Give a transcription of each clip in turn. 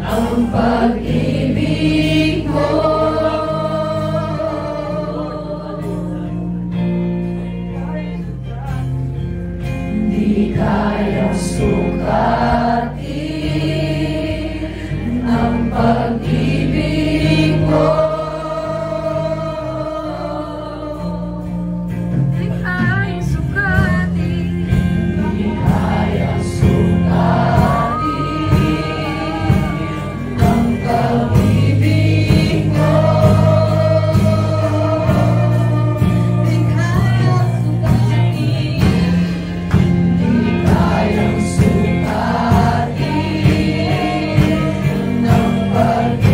ang pag-ibig mo. Di kayang sukatin ang pag-ibig mo. Di kayang sukatin, di kayang sukatin ang pag-ibig mo. Di kayang sukatin, di kayang sukatin ang pag-ibig mo.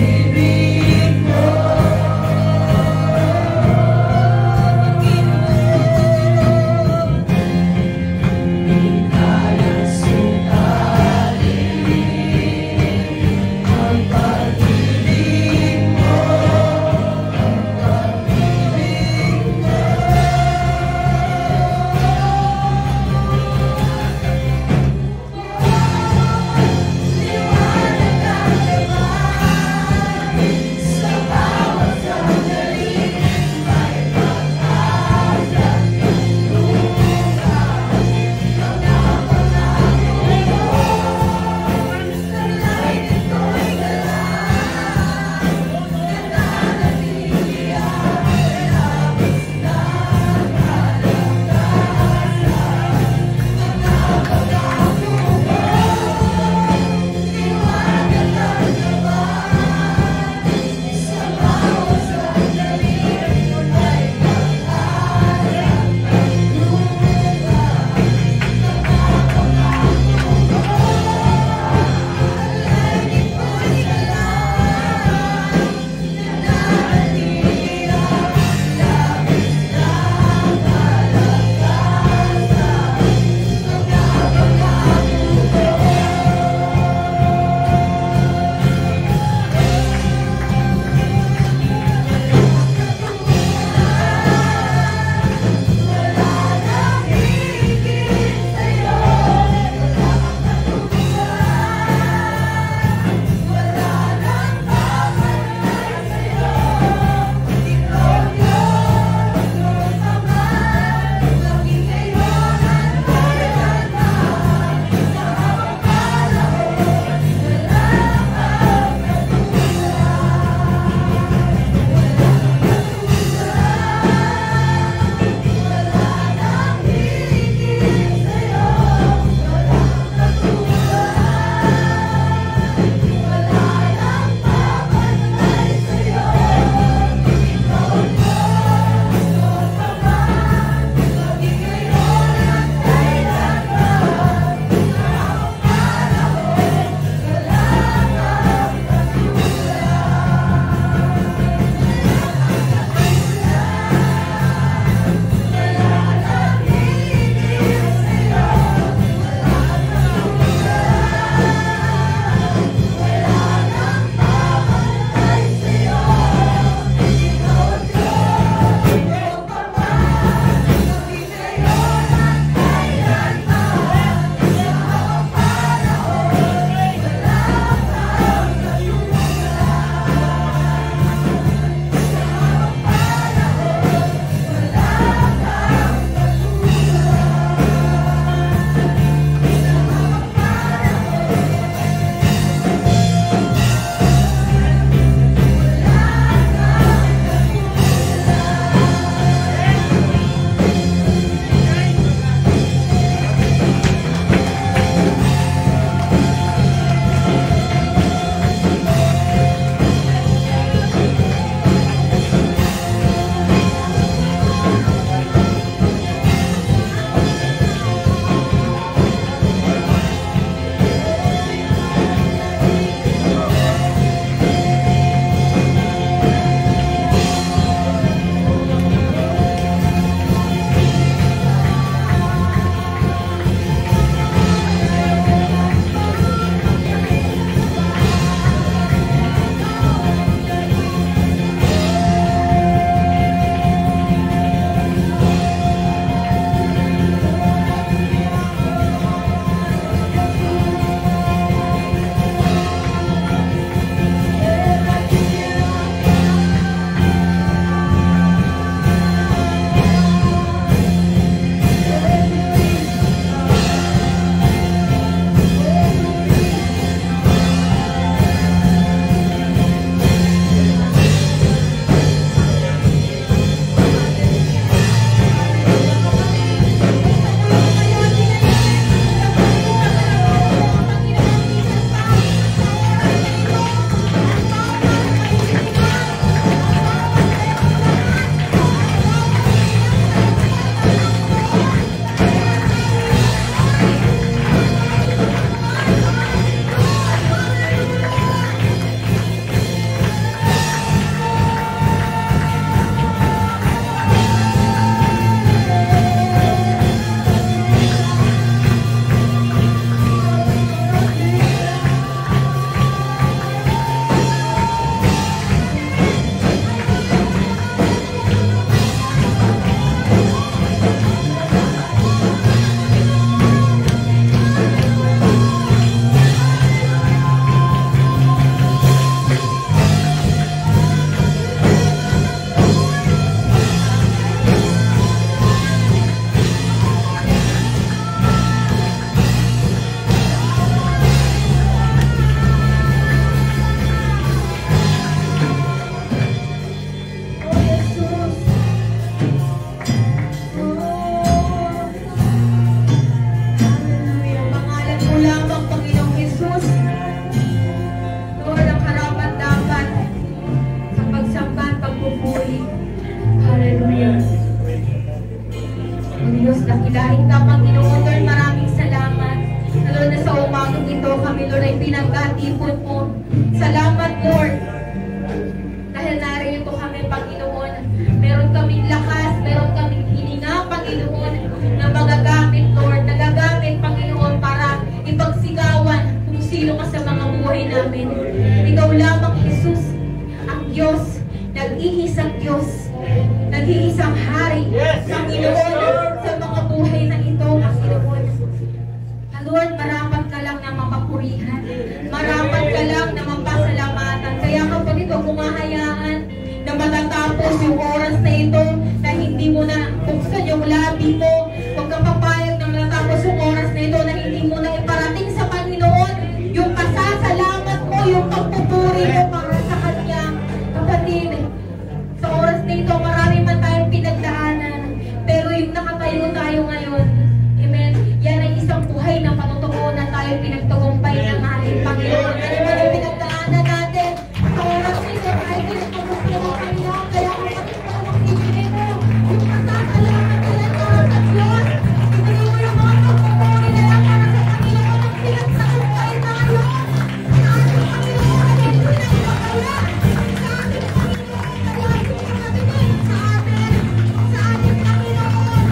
pag-ibon mo. Salamat, Lord. Dahil narito kami, Panginoon. Meron kaming lakas, meron kaming hininga, Panginoon, na magagamit, Lord. Nagagamit, Panginoon, para ipagsigawan kung sino ka sa mga buhay namin. Ikaw lamang, Jesus, ang Diyos, nag-iisang Diyos, nag-iisang Hari, Panginoon, sa mga buhay na ito, Panginoon. Lord, marapat ka lang na mapapurihan. Marapat ka lang na mapasalamatan. Kaya kapag ito kumahayaan na matatapos yung oras na ito, na hindi mo na buksan yung labi mo, huwag kang papayag na matatapos yung oras na ito, na hindi mo na iparating sa Panginoon yung pasasalamat mo, yung pagpupuri mo para sa Kanya. Kapatid, sa oras na ito, marami man tayong pinagdaanan, pero yung nakatayo tayo ngayon, amen, yan ay isang buhay na patutuunan tayo pinagtagumpay ng ating Panginoon. Ano man yung pinagdaanan natin, sa oras na ito, tayo pinagtagumpay ng Panginoon. Kaya kung bakit mo magkikinin mo, yung pasasalamat na lang para sa Diyos, ibigay mo yung mga pagpupuri na lang para sa Panginoon ang pinagtagumpay tayo. Sa ating Panginoon, ay hindi na ipakala. Sa ating Panginoon, ay hindi na matinig sa atin. Sa ating Panginoon,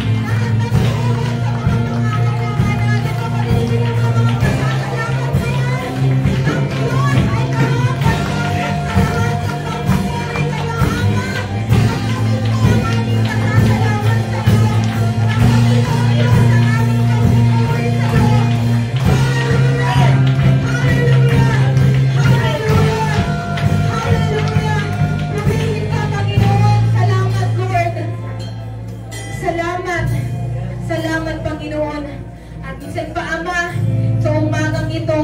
salamat, Panginoon. At minsan pa, Ama, sa umagang ito,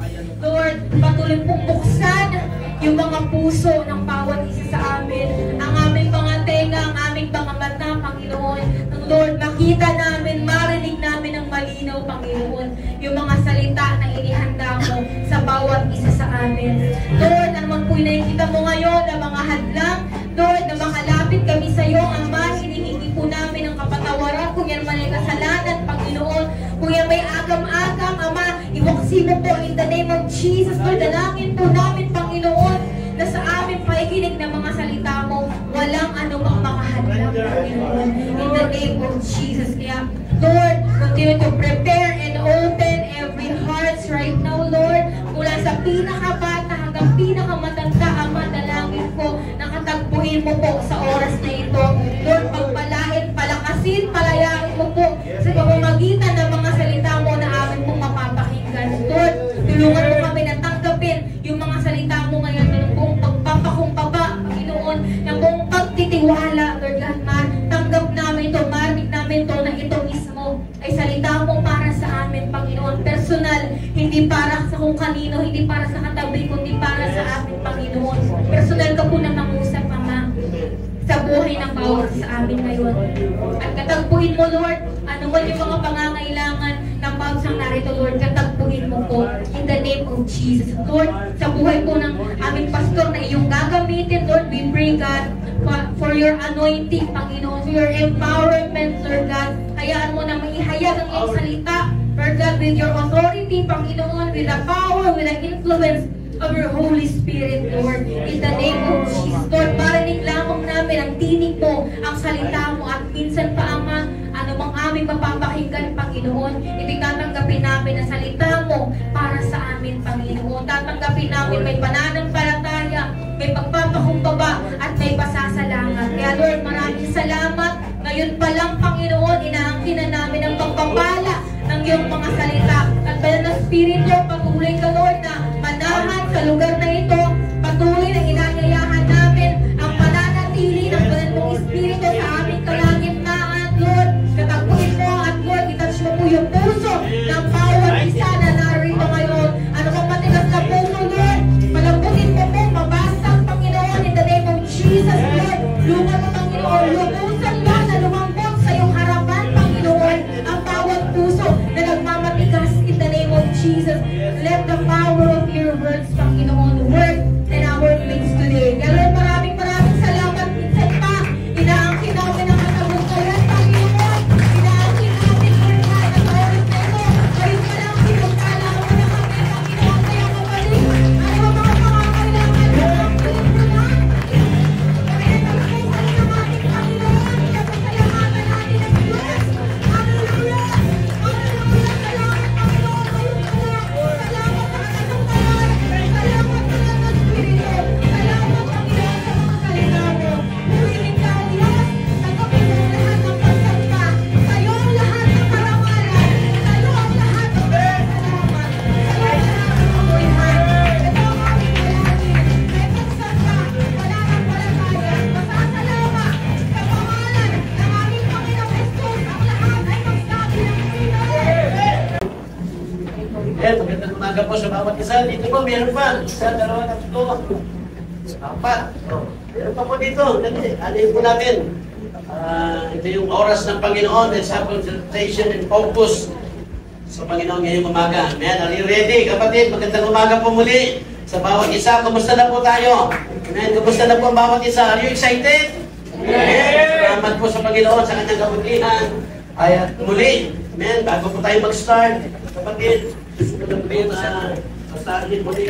Lord, patuloy pong buksan yung mga puso ng bawat isa sa amin. Ang aming mga tenga, ang aming mga mata, Panginoon. Ang Lord, makita namin, marinig namin ang malinaw, Panginoon. Yung mga salita na inihanda mo sa bawat isa sa amin. Lord, ano man po yung nakikita mo ngayon na mga hadlang, Lord, na makalapit kami sa iyo, Ama, hinihingi po namin ang kapatawaran kung yan man ay kasalanan, Panginoon. Kung yan may agam-agam, Ama, iwaksi mo po in the name of Jesus. Lord, dalangin po namin, Panginoon, na sa aming pakikinig ng mga salita mo, walang anumang makahadlang, Panginoon. In the name of Jesus. Kaya, Lord, continue to prepare and open every hearts right now, Lord. Mula sa pinakabata hanggang pinakamatanda, Ama, dalangin ko, nakatagpuin mo po sa oras na ito. Lord, pagpalain, palakasin, palayain mo po sa pamamagitan ng mga salita mo na amin pong mapapakinggan. Lord, tulungan mo kami na tanggapin yung mga salita mo ngayon ng buong pagpapakumbaba, Panginoon, ng buong pagtitiwala, Lord God, tanggap namin ito, marinig namin ito na ito mismo ay salita mo para sa amin, Panginoon, personal, hindi para sa kung kanino, hindi para sa katabi, kundi para sa amin, Panginoon. Personal ka po na mangusap, Ama, sa buhay ng bawat sa amin ngayon. At katagpuin mo, Lord, ano man yung mga pangangailangan ng bawat sang narito, Lord, katagpuin mo po in the name of Jesus. Lord, sa buhay po ng aming pastor na iyong gagamitin, Lord, we pray, God, for your anointing, Panginoon, for your empowerment, Lord God. Hayaan mo na maihayag ang iyong salita, Lord God, with your authority, Panginoon, with the power, with the influence of your Holy Spirit, Lord, in the name of Jesus. Lord, marinig lamang namin ang tinig mo, ang salita mo, at minsan pa, Ama, ano mang aming mapapakinggan, Panginoon, ipitatanggapin namin ang salita mo para sa amin, Panginoon. Tatanggapin namin may pananampalataya, may pagpapakumbaba, at may pasasalamat. Kaya, Lord, maraming salamat. Ngayon pa lang, Panginoon, inaangkin na namin ang pagpapala ng iyong mga salita. At Banal na Espiritu, patuloy ka, Lord, na manahan sa lugar na ito. Patuloy na inanyayahan namin ang pananatili ng Banal mong Espiritu sa aming kalagitnaan, Lord. Katagpuin mo at Lord, itouch mo po yung puso ng bawat isa na narito ngayon. Ano kang matigas na puso, Lord? Palambutin mo po, mabasag, Panginoon, in the name of Jesus, Lord. Luman mo, Panginoon, lubusan mo na lumambot sa iyong harapan, Panginoon, ang bawat puso na nagmamatigas in the name of Jesus. Let the power of your words, Panginoon, po sa bawat isa. Dito po, meron pa. Isa, dalawa, tatlo. Apat. Meron pa po dito. Alin po natin. Ito yung oras ng Panginoon. Let's have concentration and focus sa Panginoon ngayong umaga. Amen. Are you ready, kapatid? Magandang umaga po muli sa bawat isa. Kumusta na po tayo? Amen. Kumusta na po ang bawat isa? Are you excited? Amen. Salamat po sa Panginoon sa kanyang kabutihan. Ay, muli. Amen. Bago po tayo mag-start, kapatid, gusto ko lang po basahin muli.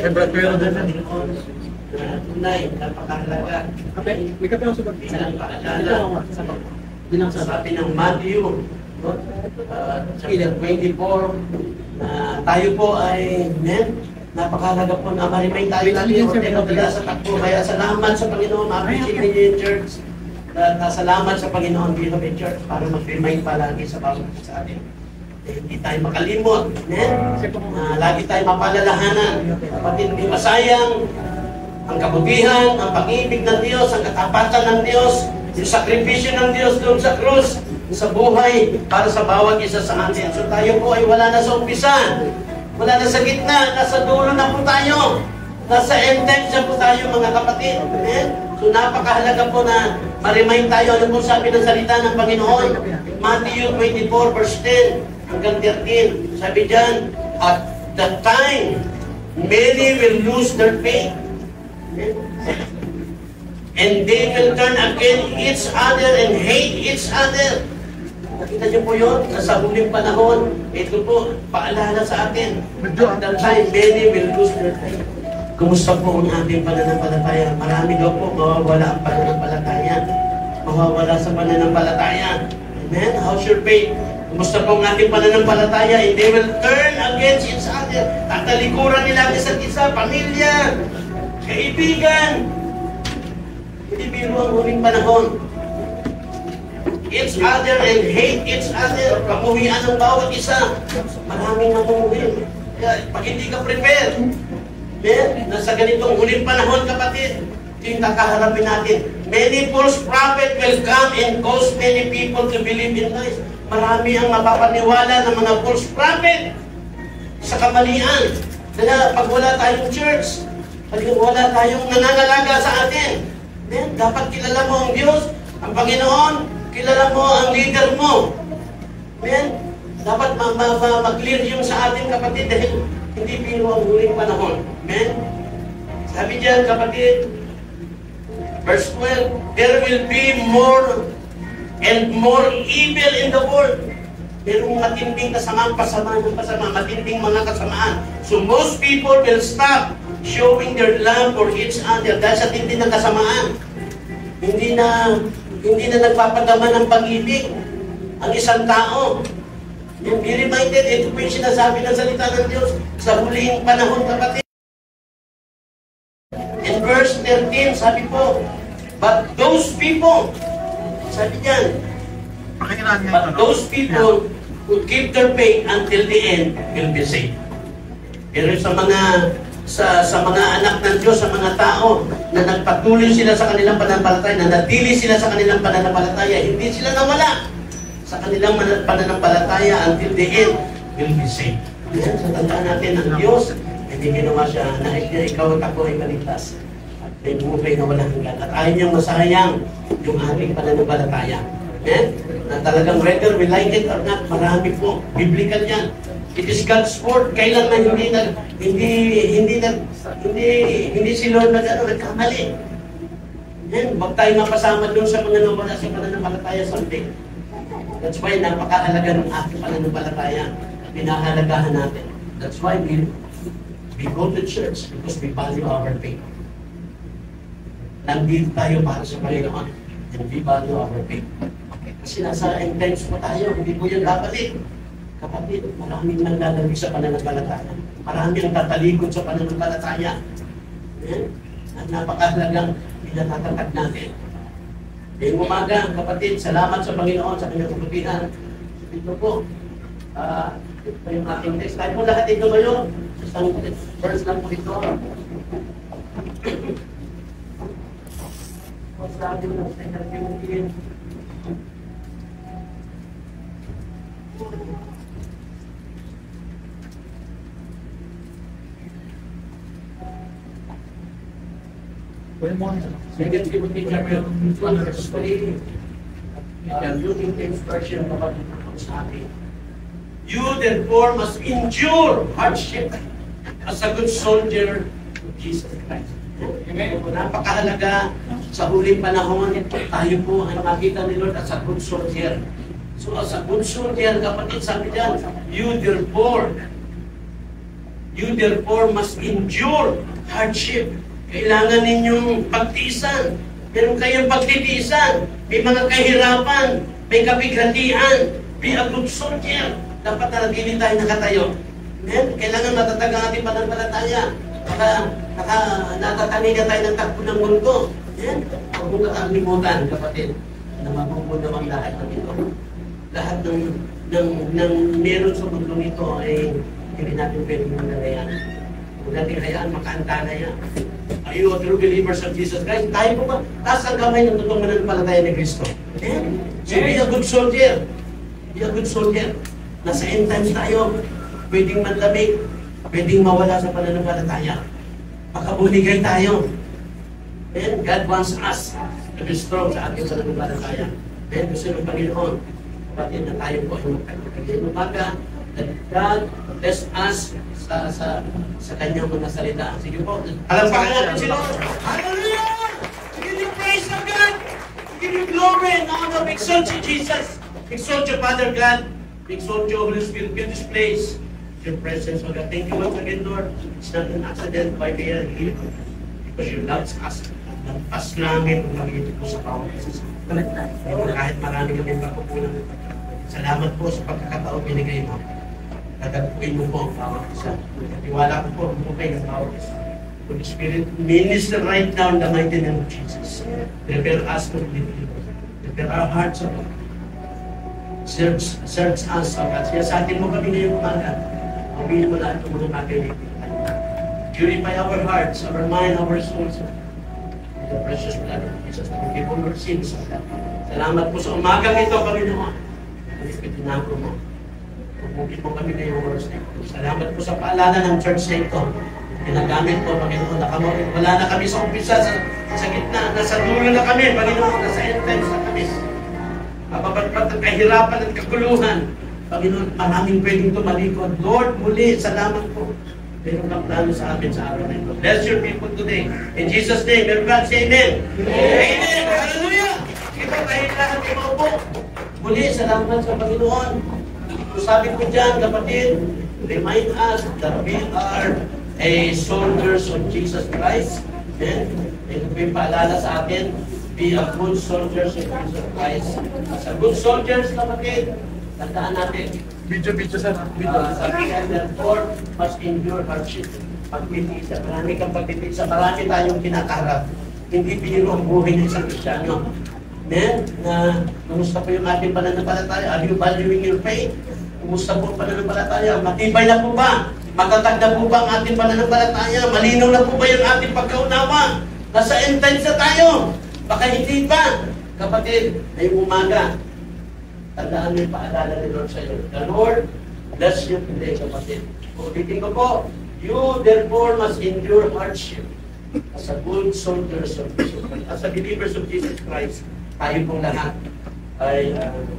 Tunay, napakahalaga. May kape ako sa Napakahalaga. Sa atin ng Matthew, chapter 24, tayo po ay, napakahalaga po na ma-remind tayo natin sa takbo. Kaya salamat sa Panginoon, appreciate yung church. Salamat sa Panginoon, Beloved Church, para mag-remind palagi sa bawat sa atin. Hindi tayo makalimot. Lagi tayo mapalalahanan. Kapatid, hindi masayang ang kabutihan, ang pag-ibig ng Diyos, ang katapatan ng Diyos, yung sakripisyo ng Diyos doon sa krus, sa buhay, para sa bawat isa sa atin. So tayo po ay wala na sa umpisa, wala na sa gitna, nasa dulo na po tayo. Nasa end times na po tayo, mga kapatid. Amen? So napakahalaga po na ma-remind tayo ano po sabi ng salita ng Panginoon. Matthew 24 verse 10 hanggang 13. Sabi dyan, at that time, many will lose their faith. And they will turn against each other and hate each other. Nakita niyo po yun? Sa huling panahon, ito po, paalala sa atin. At that time, many will lose their faith. Kumusta po ang ating pananampalataya? Marami daw po mawawala ang pananampalataya. Mawawala sa pananampalataya. Amen? How's your faith? Kumusta po ang ating pananampalataya? And they will turn against each other. Tatalikuran nila ang isa't isa, pamilya, kaibigan. Hindi biro ang huling panahon. Each other and hate each other. Pamuhian ng bawat isa. Maraming namuhin. Kaya pag hindi ka prepare, nasa ganitong huling panahon, kapatid, ito yung kakaharapin natin. Many false prophets will come and cause many people to believe in lies. Marami ang mapapaniwala ng mga false prophet sa kamalian. Kaya pag wala tayong church, pag wala tayong nanangalaga sa atin, dapat kilala mo ang Diyos, ang Panginoon, kilala mo ang leader mo. Dapat mag-clear yung sa atin, kapatid, dahil hindi biro ang huling panahon. Amen? Sabi diyan, kapatid, verse 12, there will be more and more evil in the world. Merong matinding kasamaan, matinding mga kasamaan. So most people will stop showing their love for each other dahil sa tindi ng kasamaan. Hindi na nagpapadama ng pag-ibig ang isang tao. Be reminded, ito po yung sinasabi ng salita ng Diyos sa huling panahon, kapatid. In verse 13, sabi po, but those people, sabi diyan, but those people who keep their faith until the end will be saved. Pero sa mga anak ng Diyos, sa mga tao na nagpatuloy sila sa kanilang pananampalataya, na natili sila sa kanilang pananampalataya, hindi sila nawala sa kanilang pananampalataya until the end will be saved. So tandaan natin ang Diyos, hindi ginawa siya na ikaw at ako ay maligtas. At may buhay na walang hanggan. At ayaw niyang masayang yung ating pananampalataya. Na talagang whether we like it or not, marami po. Biblical yan. It is God's word. Kailangan hindi si Lord nagkamali. Huwag tayo mapasama doon sa mga nawala sa pananampalataya someday. That's why napakahalaga ng ating pananampalataya. Pinahalagahan natin. That's why we go to church because we value our faith. Nandito tayo para sa Panginoon. And we value our faith. Kasi nasa end times po tayo, hindi po yan babalik. Kapatid, maraming naglalagay sa pananampalataya. Maraming tatalikod sa pananampalataya. At napakahalagang pinatatatag natin. Ngayong umaga, kapatid, salamat sa Panginoon sa kanyang kabutihan. Ito po, ito yung ating text. Tayo po lahat ito ngayon. Isang verse lang po ito. Sabi mo sa interview, Second Timothy chapter 1 verse 3. Yung instruction kapag sa atin. You therefore must endure hardship as a good soldier of Jesus Christ. Napakahalaga sa huling panahon, tayo po ang makita ni Lord as a good soldier. So as a good soldier, kapatid, sabi dyan, you therefore must endure hardship. Kailangan ninyong pagtiisan. Meron kayong pagtitiisan. May mga kahirapan, may kapighatian. Be a good soldier. Dapat naratili tayo nakatayo. Amen? Kailangan matatag ang ating pananampalataya. Natatangin na tayo ng takbo ng mundo. Amen? Huwag mong kakalimutan, kapatid, na mapupunaw ang lahat ng ito. Lahat ng meron sa mundo nito ay hindi natin pwedeng manalayan. Huwag natin hayaan makaantala yan. Are you a true believers of Jesus Christ? Tayo po ba? Taas ang kamay ng totoong mananampalataya ni Kristo. Amen? So be a good soldier. Be a good soldier. Nasa end times tayo. Pwedeng manlamig. Pwedeng mawala sa pananampalataya. Makabuligay tayo. Amen? God wants us to be strong sa ating pananampalataya. Amen? Gusto ng Panginoon. Kapatid na tayo po ay magkakagay. Umaga, that God bless us sa kanyang mga salita. Sige po. Alampakan natin si Lord. Hallelujah! Give you praise of God. Give you glory and honor. Exalt you, Jesus. Exalt you, Father God. Exalt you, Holy Spirit. Fill this place. Your presence, O God. Thank you once again, Lord. It's not an accident why we are here. Because you love us. Nagpas namin kung magiging po sa Panginoon. Kahit marami kami pagkukulang. Salamat po sa pagkakataon binigay mo. Tatagpuin mo po ang bawat isa. Tiwala ko po mo kayo ng bawat isa. Holy Spirit, minister right now in the mighty name of Jesus. Prepare us for deliverance. Prepare our hearts, O God. Search us, O God. Sa atin mo kami ngayong umaga. Mawin mo lahat ng mga bagay. Purify our hearts, our mind, our souls. The precious blood of Jesus. Forgive all our sins, O God. Salamat po sa umagang ito, Panginoon. Pinako mo. Pagpupin mo kami ngayong oras na ito. Salamat po sa paalala ng church na ito. Ginagamit po, Panginoon. Wala na kami sa umpisa, sa gitna. Nasa dulo na kami, Panginoon. Nasa end times na kami. Mapabatpat ang kahirapan at kaguluhan. Panginoon, maraming pwedeng tumalikod. Lord, muli, salamat po. Meron kang plano sa amin sa araw na ito. Bless your people today. In Jesus' name, everybody say amen. Amen. Hallelujah. Ito tayo lahat ay maupo. Muli, salamat sa Panginoon. Sabi ko dyan, kapatid, remind us that we are a soldiers of Jesus Christ. Ito po yung paalala sa atin. Be a good soldiers of Jesus Christ. As a good soldiers, kapatid, tandaan natin. Video sir. Sabi nga, therefore, must endure hardship. Pagtitiisa. Marami kang pagtitiisa. Marami tayong kinakaharap. Hindi biro ang buhay ng isang Kristyano. Amen? Na kumusta po yung ating pananampalataya? Are you valuing your faith? Kumusta po ang pananampalataya? Matibay na po ba? Matatag na po ba ang ating pananampalataya? Malinaw na po ba yung ating pagkaunawa? Nasa end times na tayo. Baka hindi pa. Kapatid, ngayong umaga, tandaan mo yung paalala ni Lord sa iyo. The Lord bless you today, kapatid. Ulitin ko po, you therefore must endure hardship as a good soldiers of Jesus Christ. As a believers of Jesus Christ, tayo pong lahat ay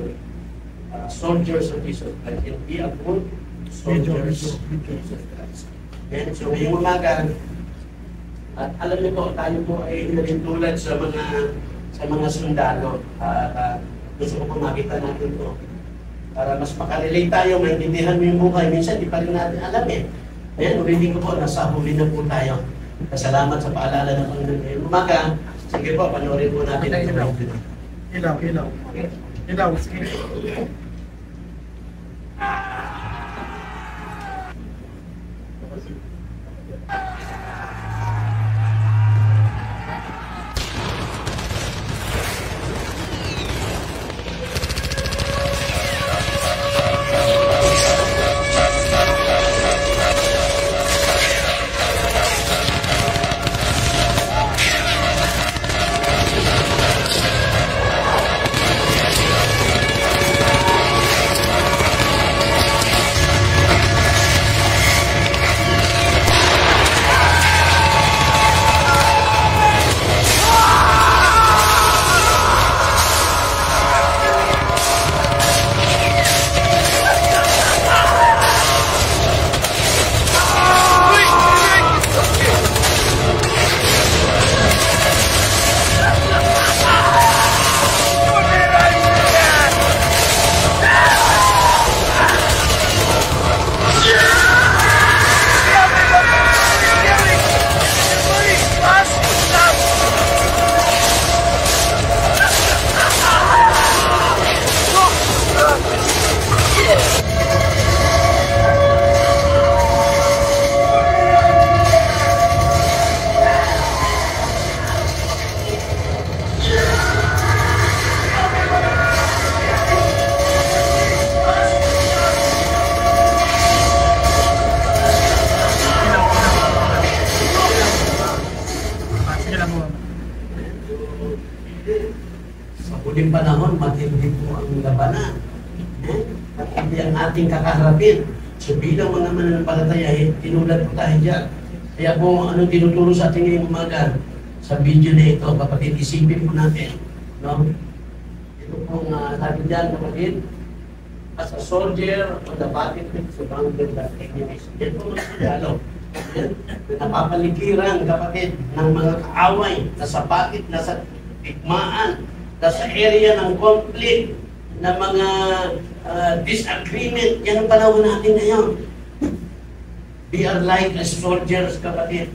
soldiers of Jesus Christ. And be a good soldiers of Jesus Christ. And so, ngayong umaga, at alam niyo po, tayo po ay nagtulad sa mga sundalo. Gusto ko po makita natin po. Para mas makarelate tayo, maintindihan mo yung buhay. Minsan, di pa rin natin alam eh. Ayan, ulitin ko po, nasa huli na po tayo. Salamat sa paalala ng Panginoon. Ngayong umaga, sige po, panoorin po natin. Ilaw. Sige. huling panahon, matindi po ang labanan. At hindi ang ating kakaharapin. So bilang mga mananampalataya, tinulad po tayo dyan. Kaya po, anong tinuturo sa ating ngayong umaga, sa video na ito, kapatid, isipin po natin. No? Ito po sabi dyan, kapatid, as a soldier on the battlefield surrounded by enemies. Yan po mga Tagalog. Napapaligiran, kapatid, ng mga kaaway, nasa bakit, nasa bigmaan, nasa area ng conflict, na mga disagreement. Yan ang panahon natin ngayon. We are like as soldiers, kapatid.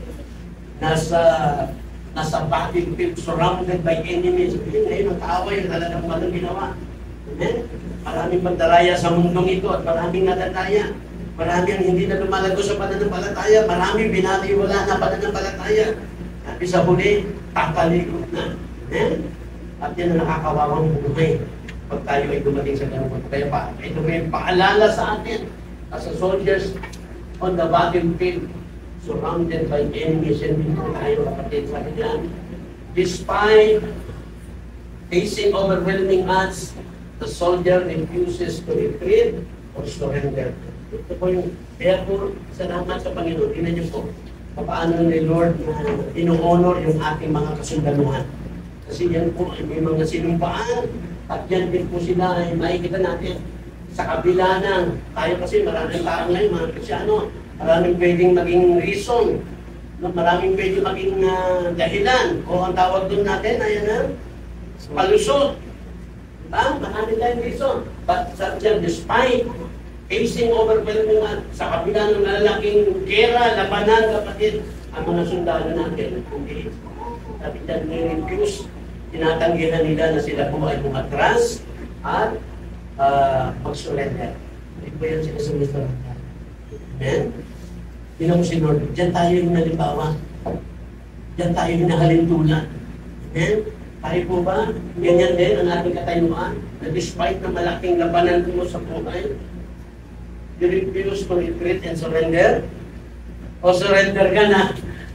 Nasa battlefield, surrounded by enemies. Ngayon ang kaaway, talagang malang ginawa. Amen? Maraming pandaraya sa mundong ito at maraming natataya. Marami ang hindi na lumalago sa pananampalataya. Maraming binaliwala na pananampalataya. At sa huli, tatalikod na. Amen? At yan ang nakakawawang buhay pag tayo ay dumating sa ganun. Kaya ito may paalala sa atin as a soldiers on the battlefield, surrounded by enemies, and dito tayo, kapatid, sa kanila. Despite facing overwhelming odds, the soldier refuses to retreat or surrender. Ito po yung, kaya po, salamat sa Panginoon. Tingnan niyo po, paano ni Lord na ino-honor yung ating mga kasundaluhan. Kasi yan po ay may mga sinumpaan, at yan din po sila ay makikita natin sa kabila ng, tayo kasi maraming tao ngayon, mga Kristyano, maraming pwedeng maging reason, maraming pwedeng maging dahilan, o ang tawag doon natin, ayan na, palusot. Maraming tayong reason. But despite facing overwhelming sa kabila ng lalaking gera, labanan, kapatid, ang mga sundalo natin, hindi. Sabi dyan, ni-refuse, tinatanggihan nila na sila po ay umatras at mag-surrender. Hindi po yan sinasunod. Amen? Yun ang sinod. Diyan tayo yung nalimbawa. Diyan tayo yung nahalintunan. Amen? Tayo po ba? Ganyan din ang ating katayuan na despite na malaking labanan mo sa buhay, you refuse to retreat and surrender? O surrender ka na?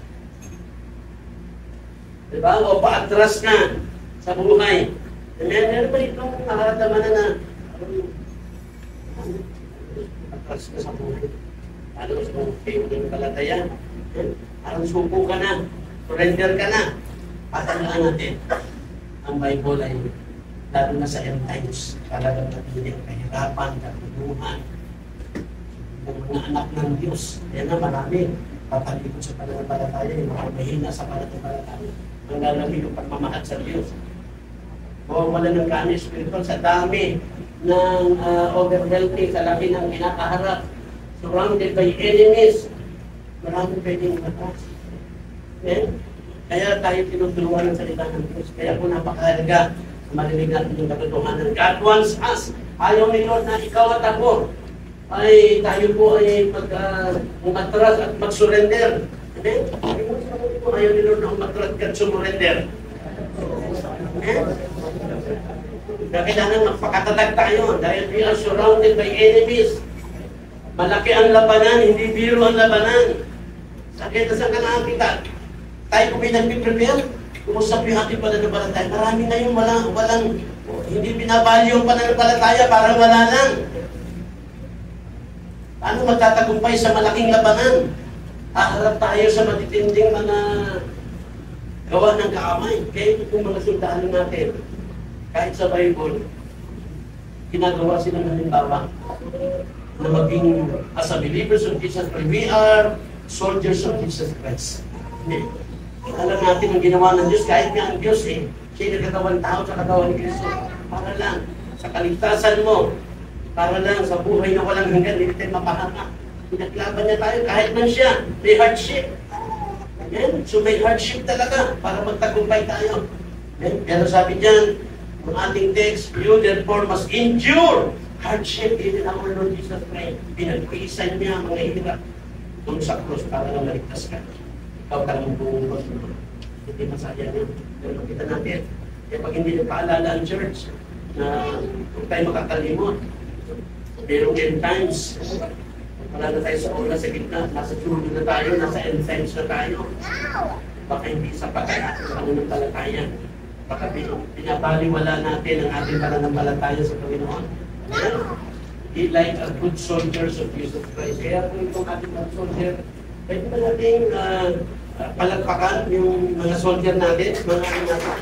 Diba? O paatras na sa buhay. Meron ba itong nakaramdaman na atras na sa buhay? Ano sa mga kayo ng palataya? Parang suko ka na. Surrender ka na. Patandaan natin. Ang Bible ay lalo na sa end times. Talagang natin ang kahirapan, katuluhan. Ang mga anak ng Diyos. Yan na marami. Patalikod sa pananampalataya. Yung mga mahina sa pananampalataya. Ang lalami yung pagmamahal sa Diyos. O wala ng kani spiritual sa dami ng overwhelming, sa laki ng kinakaharap, surrounded by enemies. Maraming pwedeng matas. Kaya tayo tinutulungan ng salita ng Diyos. Kaya po napakahalaga na marinig natin yung katotohanan. God wants us. Ayaw ni Lord na ikaw at ako ay tayo po ay umatras at mag-surrender. Amen? Ayaw ni Lord na umatras at surrender. Kaya kailangan magpakatatag tayo dahil we are surrounded by enemies. Malaki ang labanan, hindi biro ang labanan. Sakit na saan ka nakakita? Tayo kung may nagpiprepare, kumusta po yung ating pananampalataya? Marami na yung walang, hindi binavalue yung pananampalataya, parang wala lang. Paano magtatagumpay sa malaking labanan? Haharap tayo sa matitinding mga gawa ng kaamay. Kaya ito yung mga sundalo natin. Kahit sa Bible, ginagawa sila ng halimbawa na maging as a believers of Jesus Christ. We are soldiers of Jesus Christ. Alam natin ang ginawa ng Diyos, kahit nga ang Diyos siya nagkatawang tao sa katawan ni Kristo. Para lang sa kaligtasan mo, para lang sa buhay na walang hanggan, hindi tayo mapahanga. Pinaglaban niya tayo, kahit man siya, may hardship. Amen? So may hardship talaga para magtagumpay tayo. Amen? Pero sabi diyan, ang ating text, you therefore must endure hardship in our Lord Jesus Christ. Pinagpisan niya ang mga hirap doon sa krus para na maligtas ka. Ikaw ka lang buong krus mo. Hindi masaya niya. Pero kita natin, kaya pag hindi na paalala ang church na huwag tayo makakalimot. Pero end times, wala na tayo sa oras sa gitna, nasa tulo na tayo, nasa end times na tayo. Baka hindi sa pagkakataon ng talatayan. Baka pinabaliwala natin ang ating pananampalataya sa Panginoon. Amen? Be like a good soldiers of Jesus Christ. Kaya kung itong ating mga soldier, pwede ba natin palagpakan yung mga soldier natin, mga natin?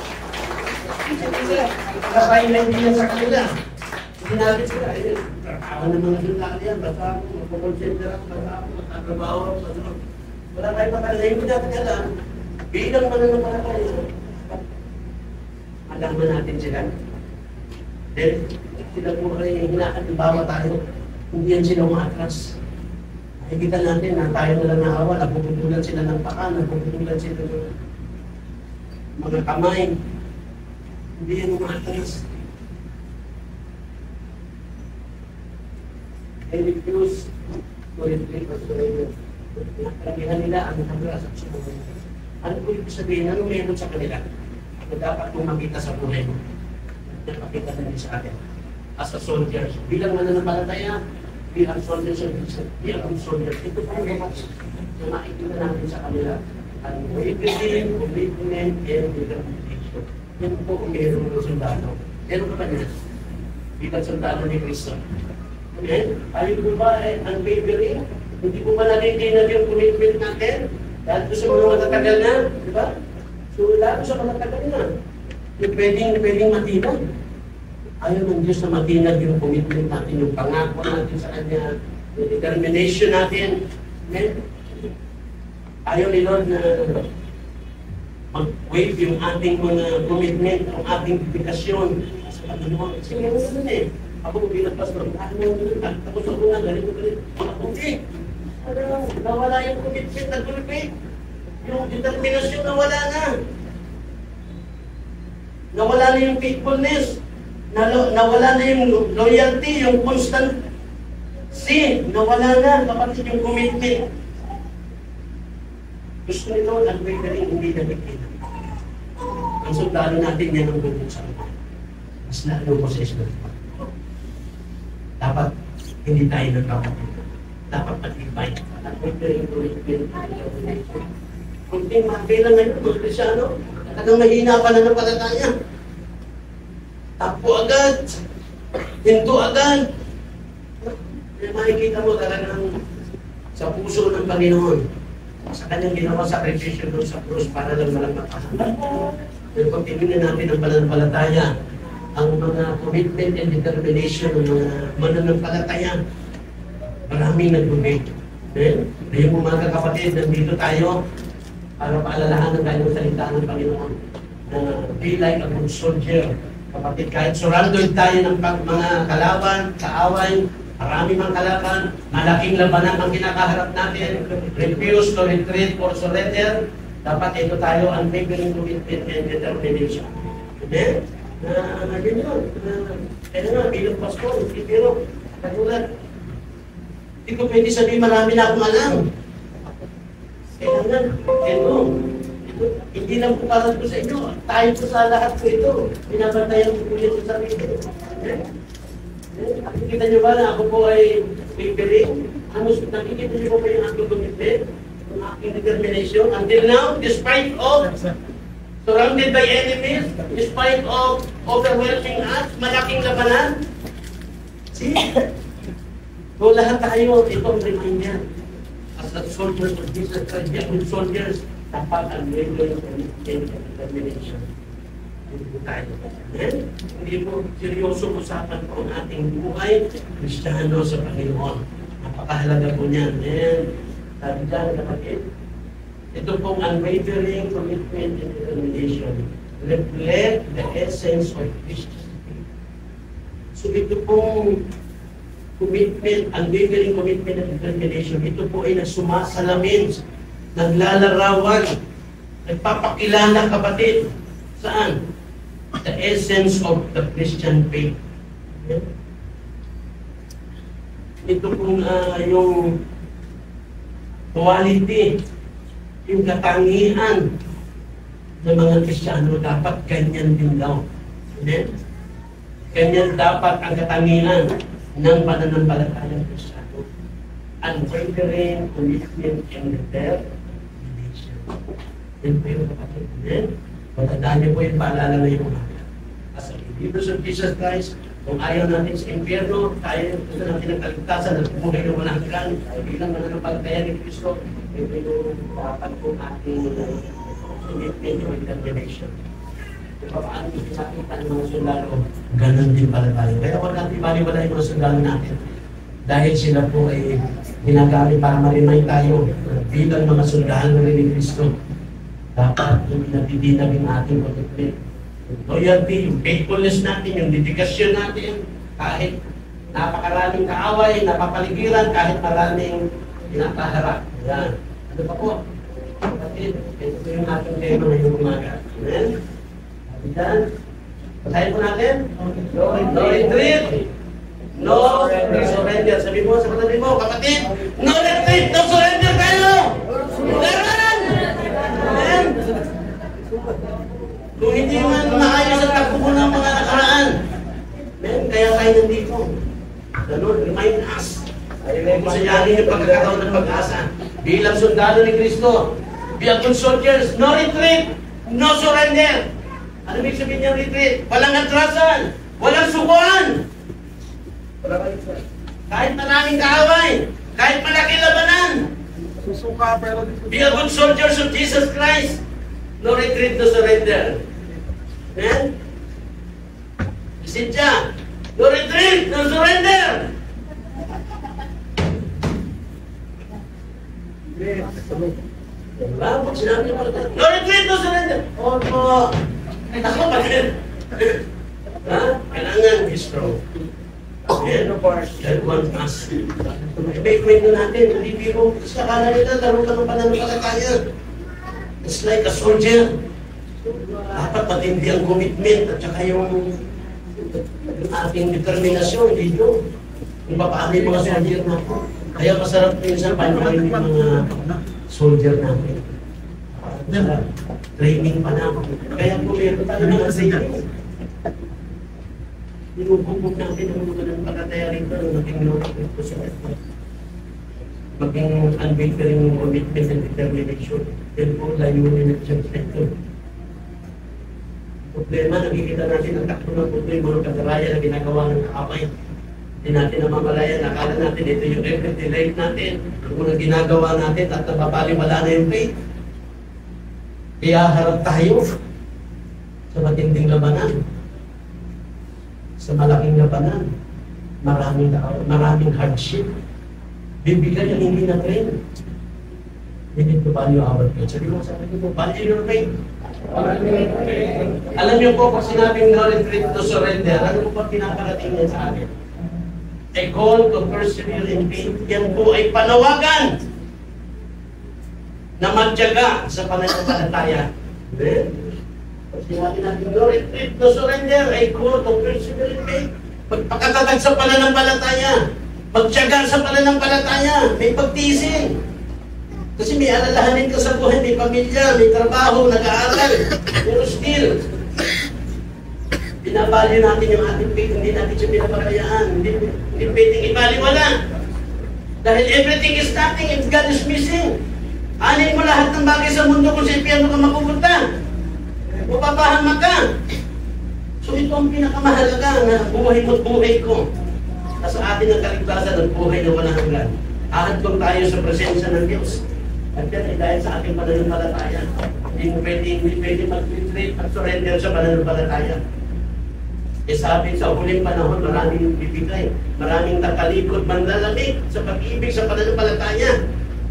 Kapain lang din yan sa kanila. Hindi natin sila. Trabaho ng mga sundalo yan. Basta ako, magpakonsentra ako, basta ako, magtatrabaho ako. Wala kayo makalala. Hindi natin alam. Bilang mananampalataya, malaman natin sila. Then, sila po ay hinakalimbawa tayo. Hindi yan sila umatras. Nakikita natin na tayo na lang naawa, napuputulan sila ng paka, napuputulan sila ng mga kamay. Hindi yan umatras. They refuse to retreat or surrender. Nakaragihan nila ang nagras at sumunod. Ano po ibig sabihin? Ano meron sa kanila? Na dapat kong makita sa buhay mo. Nakakita na din sa atin. As a soldiers, bilang mananampalataya, bilang soldiers, bilang soldiers, ito po yung na makikita natin sa kanila. Ang witnessing, commitment, and determination. Yan po ang meron ng sundalo. Meron ka ba niya? Bilang sundalo ni Cristo. Okay? Ayaw ko ba unwavering? Hindi ko ba nalitinag yung commitment natin? Dahil ko sa mga matatagal na, di ba? So, lalo sa matatagal na. Yung pwedeng matinag. Ayaw ng Diyos na matinag yung commitment natin, yung pangako natin sa Kanya, yung determination natin. Amen? Ayaw ni Lord na mag-wave yung ating mga commitment, ang ating dedikasyon sa Panginoon. Sige, ano naman eh? Ako bilang pastor, tapos ako na, ganito. Okay. Nawala yung commitment na gulpit. Yung determinasyon nawala na. Nawala na yung faithfulness. Nawala na yung loyalty, yung constancy. Nawala na, kapatid, yung commitment. Gusto nito, unwavering, hindi na nagkita. Ang sundalo natin, yan ang bubuksan. Mas lalo possession. Dapat hindi tayo nagkakapit. Dapat matibay. Kunting mabilang ngayon, mga Krisyano, talagang mahina pa na napalataya. Takbo agad. Hinto agad. Kaya makikita mo talagang sa puso ng Panginoon. Sa kanyang ginawa sakripisyo doon sa krus para lang malagpasan. Pero pag tingnan natin ang pananampalataya, ang mga commitment and determination ng mga mananampalataya, maraming nag-commit. Ngayong umaga kapatid, nandito tayo para paalalahanan tayo ng salita ng Panginoon na be like a good soldier. Kapatid, kahit surrounded tayo ng mga kalaban, kaaway, marami mang kalaban, malaking labanan ang kinakaharap natin, refuse to retreat or surrender, dapat ito tayo unwavering commitment and determination. Amen? Yun yun. Kaya nga, bilang pastor, pero katulad, hindi ko pwede sabihin marami na akong alam. Kaya nga, hindi lang po para po sa inyo. Tayo po sa lahat po ito. Binabantayan ko po yun sa sarili. Nakikita nyo ba na ako po ay wavering? Nakikita nyo ba yung aking commitment? Yung aking determination? Until now, despite of surrounded by enemies, despite of overwhelming us, malaking labanan. See? So lahat tayo, itong reminder. As the soldiers of Jesus Christ, the soldiers, dapat ang unwavering commitment and determination. Hindi tayo. Hindi po seryoso usapan po ang ating buhay, Kristiyano sa Panginoon. Napakahalaga po niyan. Sabi dyan, kapatid, ito pong unwavering commitment and determination reflect the essence of Christianity. So ito pong commitment, unwavering commitment and determination, ito po ay nagsumasalamin, naglalarawan, nagpapakilala kapatid. Saan? The essence of the Christian faith. Ito pong yung quality, yung katangian ng mga Kristiyano, dapat ganyan din daw. Amen? Ganyan dapat ang katangian ng pananampalatayang Kristiyano. Unwavering commitment and determination. Yan po yung kapatid. Amen? Matandaan niyo po yung paalala na yung mga. As a believers of Jesus Christ, kung ayaw natin sa impyerno, tayo gusto natin ng kaligtasan at bumuhay ng walang hanggan, bilang mananampalataya ni Kristo, ito dapat po ating commitment to determination. Kung paano nakita ng mga sundalo, ganun din pala tayo. Kaya huwag natin bali-wala yung mga sundalo natin. Dahil sila po ay ginagamit para ma-remind tayo bilang mga sundalo rin ni Kristo. Dapat hindi natidinag yung ating commitment. Loyalty, yung faithfulness natin, yung dedikasyon natin, kahit napakaraming kaaway, napapaligiran, kahit maraming pinakaharap. Yan. Ano pa po? Kapatid, ito po yung ating tema ngayong umaga. Amen? Ayan. Patayin po natin. No retreat. No surrender. Sabi mo sa katabi mo, kapatid, no retreat, no surrender tayo! Laran! Amen? Kung hindi man maayos ang takbo mo ng mga nakaraan, kaya tayo nandito. Ganun, remind us. Kung sanyarin yung pagkakataon ng pag-asa. Bilang sundalo ni Kristo, be a good soldiers, no retreat, no surrender. Ano ibig sabihin niyang retreat? Walang atrasan, walang sukuan. Kahit maraming kaaway, kahit malaki labanan. Susuka pero be a good soldiers of Jesus Christ. No retreat, no surrender. Amen? Isitya, no retreat, no surrender. Diba? Pag sinabi mo, no retreat, no surrender. Opo. Ako pa din. Ha? Kailangan be strong. Amen? God wants us. I-make natin, hindi biro. Kasi akala nila, laro ka ng pananampalataya. It's like a soldier. Dapat matindi ang commitment at saka yung ating determinasyon dito. Kung paano yung mga soldier natin. Kaya masarap minsan panuhin yung mga soldier natin. Training pa naman. Kaya kung meron tayo mga training, tinubog natin ang mga nagpakataya rito ng maging notable sa ito. Maging unwavering commitment and determination. Yan po layunin ng church na ito. Problema, nakikita natin ang takbo ng problema ng kagarayan na ginagawa ng kaaway. Hindi natin namamalayan, nakala natin ito yung everyday life natin. Ang mga ginagawa natin at napapaliwala na yung faith. Kaya harap tayo sa matinding labanan. Sa malaking labanan. Maraming hardship. Bibigyan yung hindi na-train. We need to value our faith. Sabi mo sa akin po, value your faith. Alam niyo po, pag sinabing no retreat to surrender, ano po pag pinaparating niya sa akin? A call to persevere in faith. Yan po ay panawagan na magtiyaga sa pananampalataya. Pag sinabi natin no retreat to surrender, a call to persevere in faith. Pagpakatatag sa pananampalataya, magtiyaga sa pananampalataya, may pagtiisin. Kasi may alalahanin ka sa buhay, may pamilya, may trabaho, nag-aaral, pero still, binabalyo natin yung ating faith, hindi natin siya pinapabayaan, hindi pwedeng ibaliwala. Dahil everything is nothing if God is missing. Anin mo lahat ng bagay sa mundo kung sa impyerno ka mapupunta. Mapapahama ka. So ito ang pinakamahalaga na buhay mo't buhay ko. Nasa atin ang kaligtasan ng buhay na walang hanggan. Ahantong tayo sa presensya ng Diyos. At yan ay dahil sa ating pananampalataya. Hindi pwede mag-retreat at surrender sa pananampalataya. E sabi sa huling panahon, maraming bibigay, maraming takalikod, manlalamig sa pag-ibig sa pananampalataya.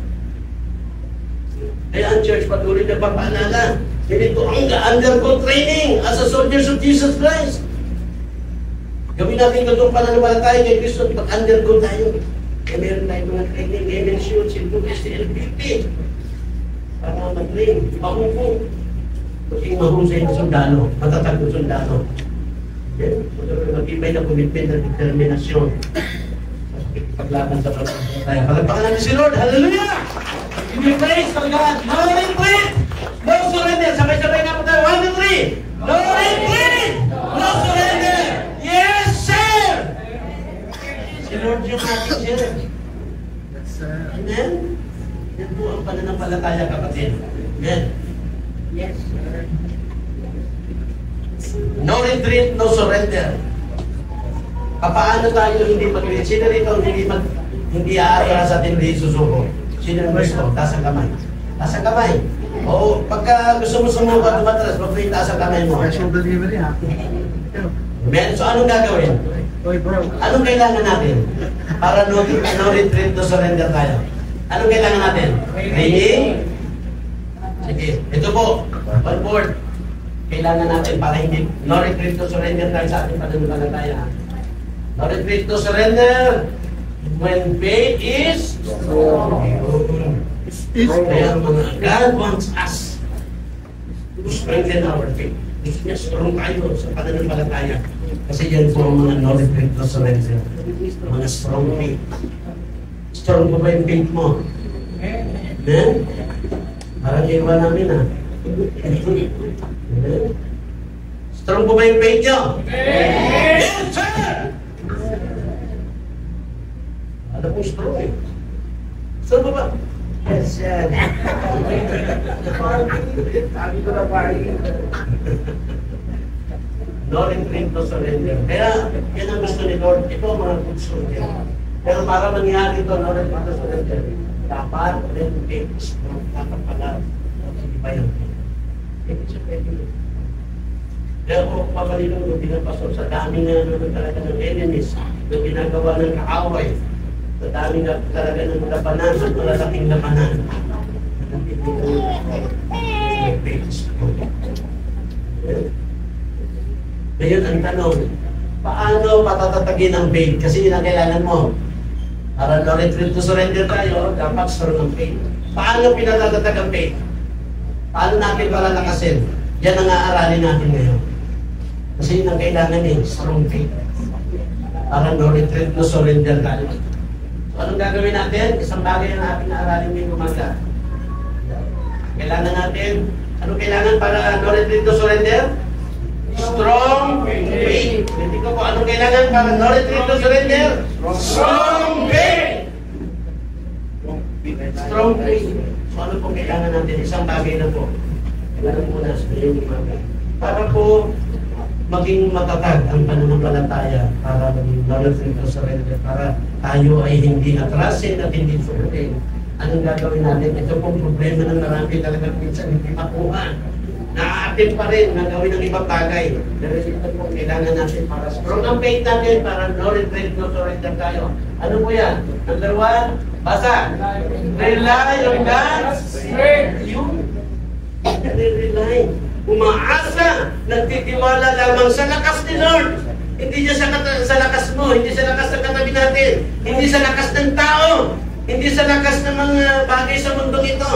Kaya ang church patuloy na papaalala, ganito ang undergo training as a soldiers of Jesus Christ. Gawin natin itong pananampalataya kay Kristo, pag-undergo tayo. Kaya meron tayo mga training, MNC, Silvupes, LPP. Para mag-train, mahupo. Maging mahusay na sundalo, matatag na sundalo. Mag-ibay na commitment at determinasyon. Paglaban sa pananampalataya. Palagpakan natin si Lord. Hallelujah! Give you praise for God. No retreat! No surrender. Sabay-sabay nga po tayo. 1, 2, 3. No retreat! No surrender! Yes, sir! Si Lord yung ating sir. Amen? Yan po ang pananampalataya, kapatid. Amen? Yes, sir. No retreat, no surrender. Paano tayo hindi mag-retreat? Sino rito hindi aatras at hindi susuko? Sino ang gusto? Taas ang kamay. Taas ang kamay. O pagka gusto mo sumuko at tumatras, mag-free taas ang kamay mo. Special delivery ha. So anong gagawin? Anong kailangan natin? Para no retreat, no surrender tayo. Anong kailangan natin? Training? Sige. Ito po. One board. Kailangan natin para hindi no retreat, no surrender tayo sa ating pananampalataya. No retreat, no surrender. When faith is strong. Kaya mga God wants us to strengthen our faith. Gusto niya strong tayo sa pananampalataya. Kasi yan po ang mga no retreat, no surrender. Mga strong faith. Strong po ba yung faith mo? Amen? Parang iwan namin ha. Amen? Strong po ba yung faith nyo? Yes, sir! Alam mo strong eh. Strong po ba? Yes, sir. Sabi ko na pari. No retreat, no surrender. Kaya, yan ang gusto ni Lord. Ito ang mga gusto niya. Pero para mangyari ito, no retreat, no surrender, dapat rin faith strong. Dapat pala. Hindi ba yun? Hindi siya pwede yun. Kaya kung papalilong yung pinapasok sa dami na naman talaga ng enemies, yung ginagawa ng kaaway, sa dami na talaga ng labanan, at malalaking labanan. Ngayon ang tanong, paano patatatagin ang faith? Kasi yun ang kailangan mo. Para no retreat to surrender tayo, dapat strong ang faith. Paano pinatatatag ang faith? Paano natin palalakasin? Yan ang aaralin natin ngayon. Kasi yun ang kailangan eh, strong faith. Para no retreat to surrender tayo. So anong gagawin natin? Isang bagay na ating aaralin ngayong umaga. Kailangan natin, ano kailangan para no retreat to surrender? Strong faith. Hindi ko po, anong kailangan para no retreat to surrender? Strong faith. Strong faith. So ano po kailangan natin? Isang bagay na po. Kailangan po na sabihin yung mga para po maging matatag ang pananampalataya, para maging no retreat to surrender, para tayo ay hindi atrasin at hindi sukutin. Anong gagawin natin? Ito pong problema ng marami talaga minsan hindi makuha. Naatin pa rin na gawin ng ibang bagay. Pero ito po kailangan natin para strong ang faith natin, para no retreat, no surrender tayo. Ano po yan? Number 1, basa. Rely on God's strength. Yung rely. Umaasa, nagtitiwala lamang sa lakas ni Lord. Hindi niya sa lakas mo, hindi sa lakas ng katabi natin, hindi sa lakas ng tao, hindi sa lakas ng mga bagay sa mundong ito.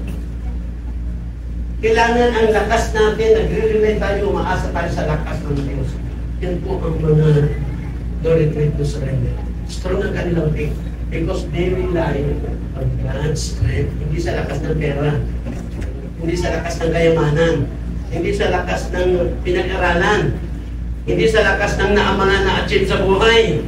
Kailangan ang lakas natin, nagre-rely tayo, umaasa tayo sa lakas ng Diyos. Yan po ang mga no retreat, no surrender. Strong ang kanilang faith because they rely on God's strength. Hindi sa lakas ng pera, hindi sa lakas ng kayamanan, hindi sa lakas ng pinag-aralan, hindi sa lakas ng mga na-achieve sa buhay.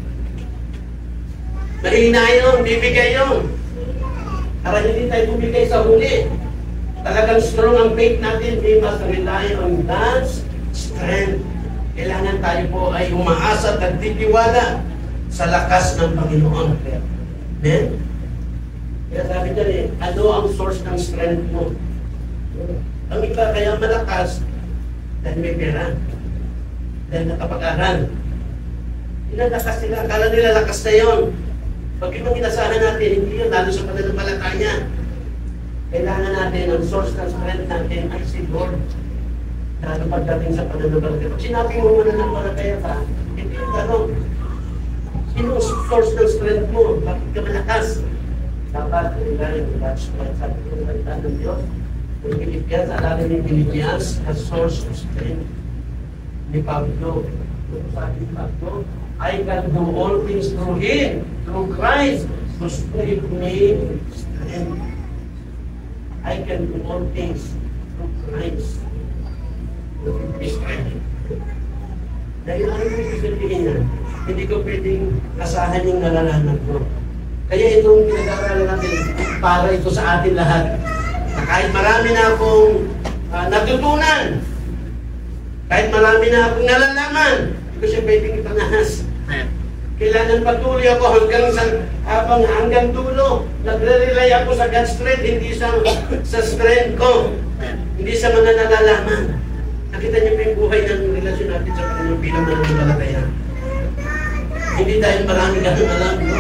Mahina yun, bibigay yun. Para hindi tayo bumigay sa huli. Talagang strong ang faith natin. We must rely on God's strength. Kailangan tayo po ay umaasa at nagtitiwala sa lakas ng Panginoon. Amen? Kaya sabi dyan eh, ano ang source ng strength mo? Ang iba kaya malakas dahil may pera. Dahil nakapag-aral. Inalakas nila, akala nila lakas na yun. Pag ibang inasahan natin, hindi yun, lalo sa pananampalataya. Kailangan natin, ang source ng strength natin ay si Lord. Lalo pagdating sa pananampalataya. Pag sinabi mo mananampalataya ka, hindi yung tanong. Sino ang source ng strength mo? Bakit ka malakas? Dapat, rely on God's strength. Sabi ko ng ng Diyos. Yung Philippians, alamin ng Philippians, the source of strength ni Pablo. Sabi ni Pablo, I can do all things through Him, through Christ, who gave me strength. I can do all things through Christ, who gave me strength. Dahil ano yung sabihin niya? Hindi ko pwedeng asahan yung nalalaman ko. Kaya itong pinag-aaralan natin, para ito sa atin lahat. Na kahit marami na akong natutunan, Kahit marami na akong nalalaman, hindi ko siya pwedeng ipangahas. Kailangan patuloy ako hanggang dulo. Nagre-rely ako sa God's strength, hindi sa strength ko. Hindi sa mga nalalaman. Nakita niyo pa yung buhay ng relasyon natin sa Panginoon bilang mananampalataya. Hindi dahil marami ganun alam, no?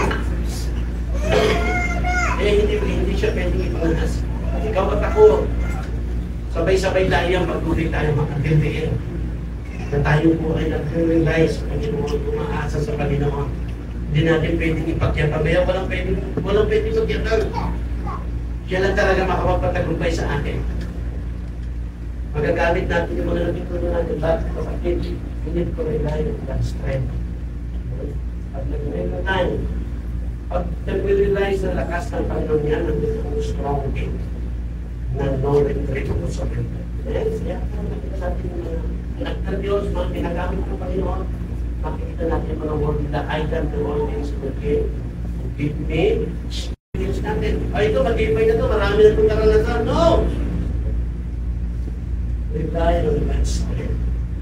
Hindi siya pwedeng ipangahas. Ikaw at ako, sabay-sabay tayo ang patuloy tayo makakitiin. Na tayo po ay nag-rely sa Panginoon, umaasa sa Panginoon. Hindi natin pwedeng ipagyatan. Kaya walang pwedeng pagyatan. Siya lang talaga makapagpatagumpay sa atin. Magagamit natin yung mga natutunan natin. Bakit kapatid, we need to rely on God's strength. Pag nag-rely na tayo, pag nag-rely sa lakas ng Panginoon yan, nandun ang strong faith na no retreat o surrender. Yes, yan. Nakita natin yung mga anak ng Diyos, mga pinagamit ng Panginoon. Makikita natin mga word na I can do all things with give me. Experience natin. Ito, mag-ibay na ito. Marami na itong karanasan. No! Rely on God's strength.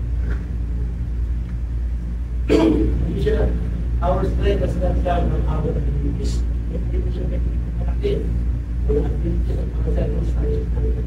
Hindi siya, our strength has not come from our abilities. Hindi siya natin. Mga abilities at mga circumstances natin.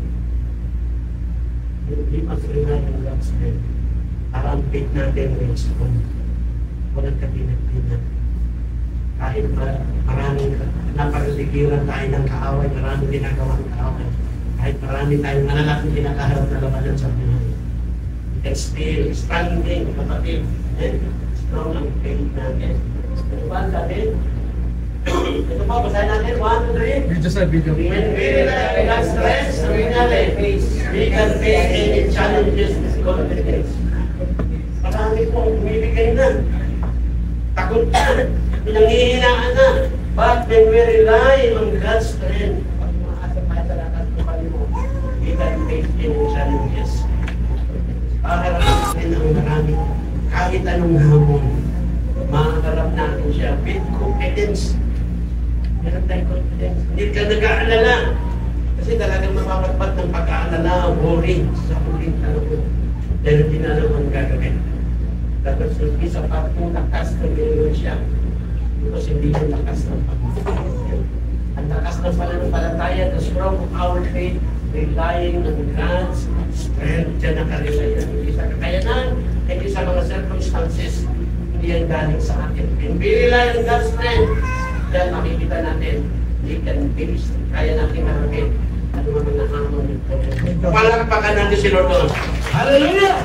We must rely on God's strength. Para ang faith natin ay strong. Walang katinag-tinag. Kahit maraming napagaligiran tayo ng kaaway, maraming ginagawang kaaway. Kahit marami tayong malalaking kinakaharap na labanan sa buhay. We can still standing, kapatid. Strong ang faith natin. Ito ba ang sabi? Ito po, basahin natin. 1, 2, 3. Video sa video. When we rely on God's strength, we can face any challenges with confidence. Marami pong bumibigay na. Takot na. Pinanghihinaan na. But when we rely on God's strength, pag umaasa tayo sa lakas ng Panginoon, we can face any challenges. Paharap natin ang marami. Kahit anong hamon, makakarap natin siya with confidence. Meron tayong confidence. Hindi ka nag-aalala. Kasi talagang mapapagpat ng pag-aalala, worry sa huling tanong. Dahil hindi na alam ang gagawin. Dapat hindi sa pagpong lakas na gano'n siya. Because hindi yung lakas ng pagpapalagay. Ang lakas ng pananampalataya, the strong of our faith, relying on God's strength. Diyan nakarelay yan. Hindi sa kakayanan, hindi sa mga circumstances. Hindi yan galing sa atin. When we rely on God's strength, diyan makikita natin, we can finish. Kaya natin marapit. Ano mga nahamon nito. Palakpakan natin si Lord doon. Hallelujah!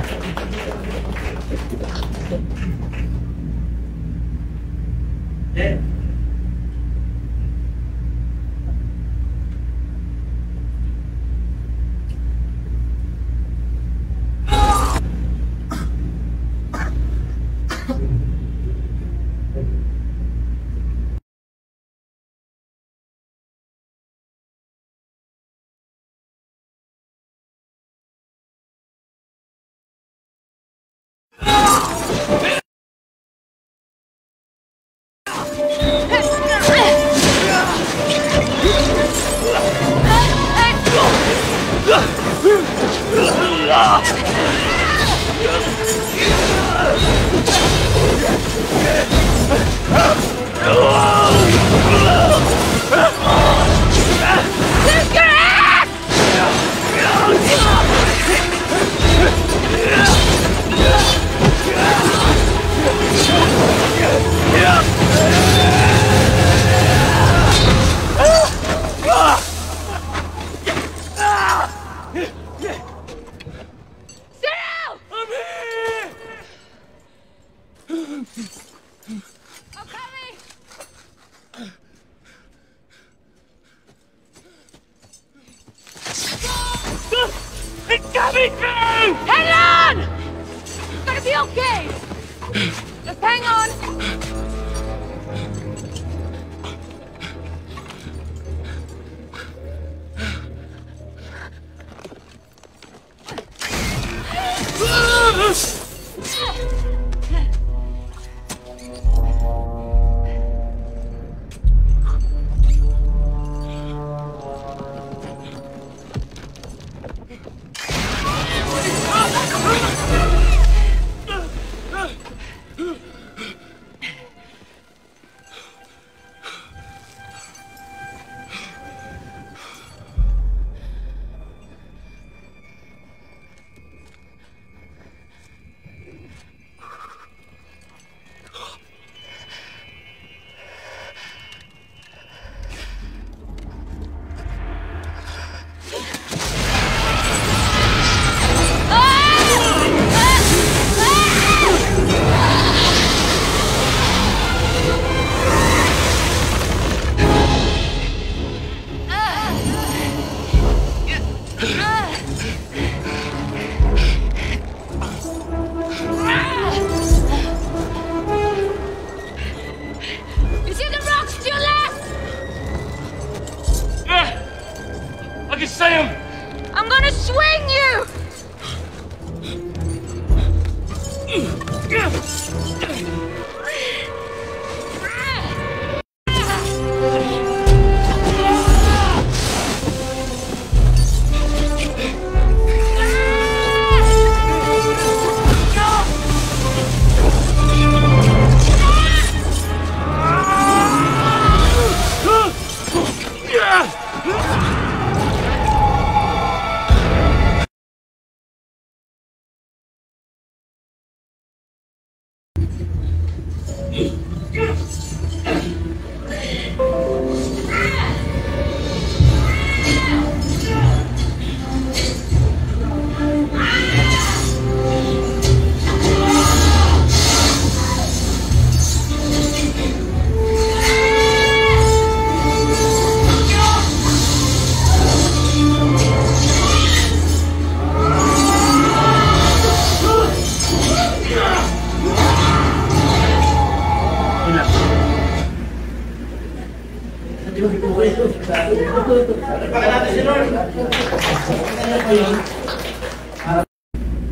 Then, It's coming through! Hang on! It's gonna be okay! Just hang on!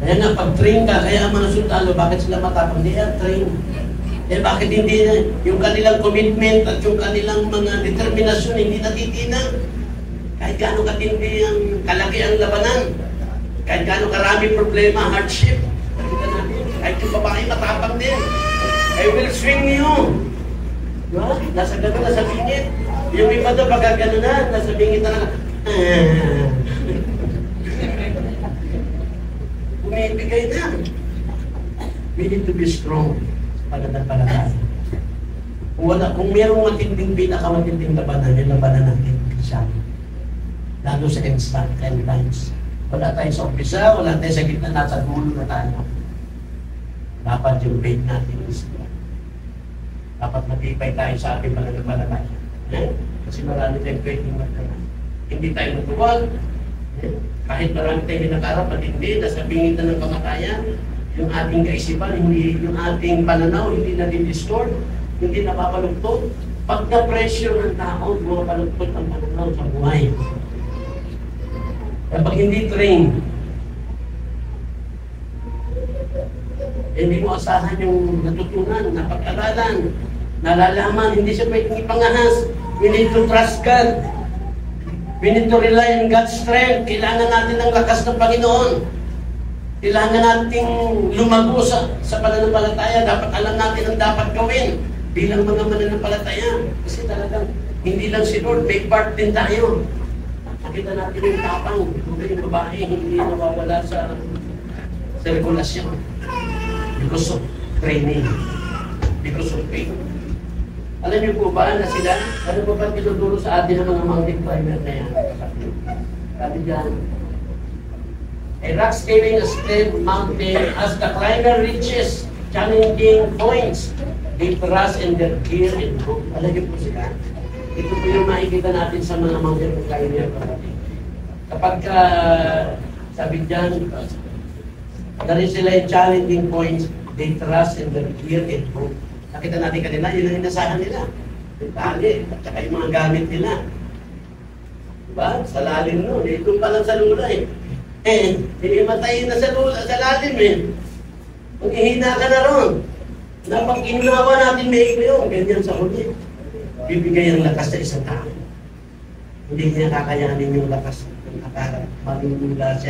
Kaya nga, pag-train ka, kaya ang mga sundalo, bakit sila matapang? They are trained. Eh bakit hindi yung kanilang commitment at yung kanilang mga determinasyon hindi natitinag? Kahit gaano katindi ang kalaki ang labanan, kahit gaano karami problema, hardship, kahit yung babae matapang din. I will swing you. Diba? Nasa gano'n, nasa bingit. Yung iba doon, pagka gano'n na, nasa bingit na lang. Bumibigay na. We need to be strong. Pananampalataya. Kung mayroong matinding pinakamatinding labanan, yung labanan natin, siya. Lalo sa instant end times. Wala tayo sa umpisa, wala tayo sa gitna, nasa dulo na tayo. Dapat yung faith natin is dapat matipay tayo sa ating pananampalataya. Kasi marami tayong pwedeng magkaroon. Hindi tayo matuwag. Kahit marami tayong nakaharap at hindi, nasa bingit na ng kamatayan, yung ating kaisipan, hindi, yung ating pananaw, hindi na din-distort, hindi napapalugtod. Pag na-pressure ng tao, mapalugtod ang pananaw sa buhay. Kapag hindi trained, hindi mo asahan yung natutunan, napag-aralan, nalalaman, hindi siya pwedeng ipangahas. We need to trust God. We need to rely on God's strength. Kailangan natin ng lakas ng Panginoon. Kailangan nating lumago sa pananampalataya. Dapat alam natin ang dapat gawin bilang mga mananampalataya. Kasi talagang hindi lang si Lord, may part din tayo. Nakita natin yung tapang, yung babae, hindi nawawala sa regulasyon. Because of training. Because of faith. Alam niyo po ba na sila, ano po ba tinuturo sa atin ng mga mountain climber na yan? Sabi dyan, a rock scaling a steep mountain as the climber reaches challenging points, they thrust in their gear and rope. Alam niyo po sila, ito po yung makikita natin sa mga mountain climber. Kapag sabi dyan, dahil sila yung challenging points, they thrust in their gear and rope. Nakita natin kanina, yun ang inasahan nila. Yung tali, at saka yung mga gamit nila. Diba? Sa lalim nun. Ito pa lang sa lula eh. Matay na sa lula, sa lalim eh. Kung ihina ka na ron, na pag inunawa natin may yun, ganyan sa huli. Bibigay ang lakas sa isang tao. Hindi niya kakayanin yung lakas. Malulula siya.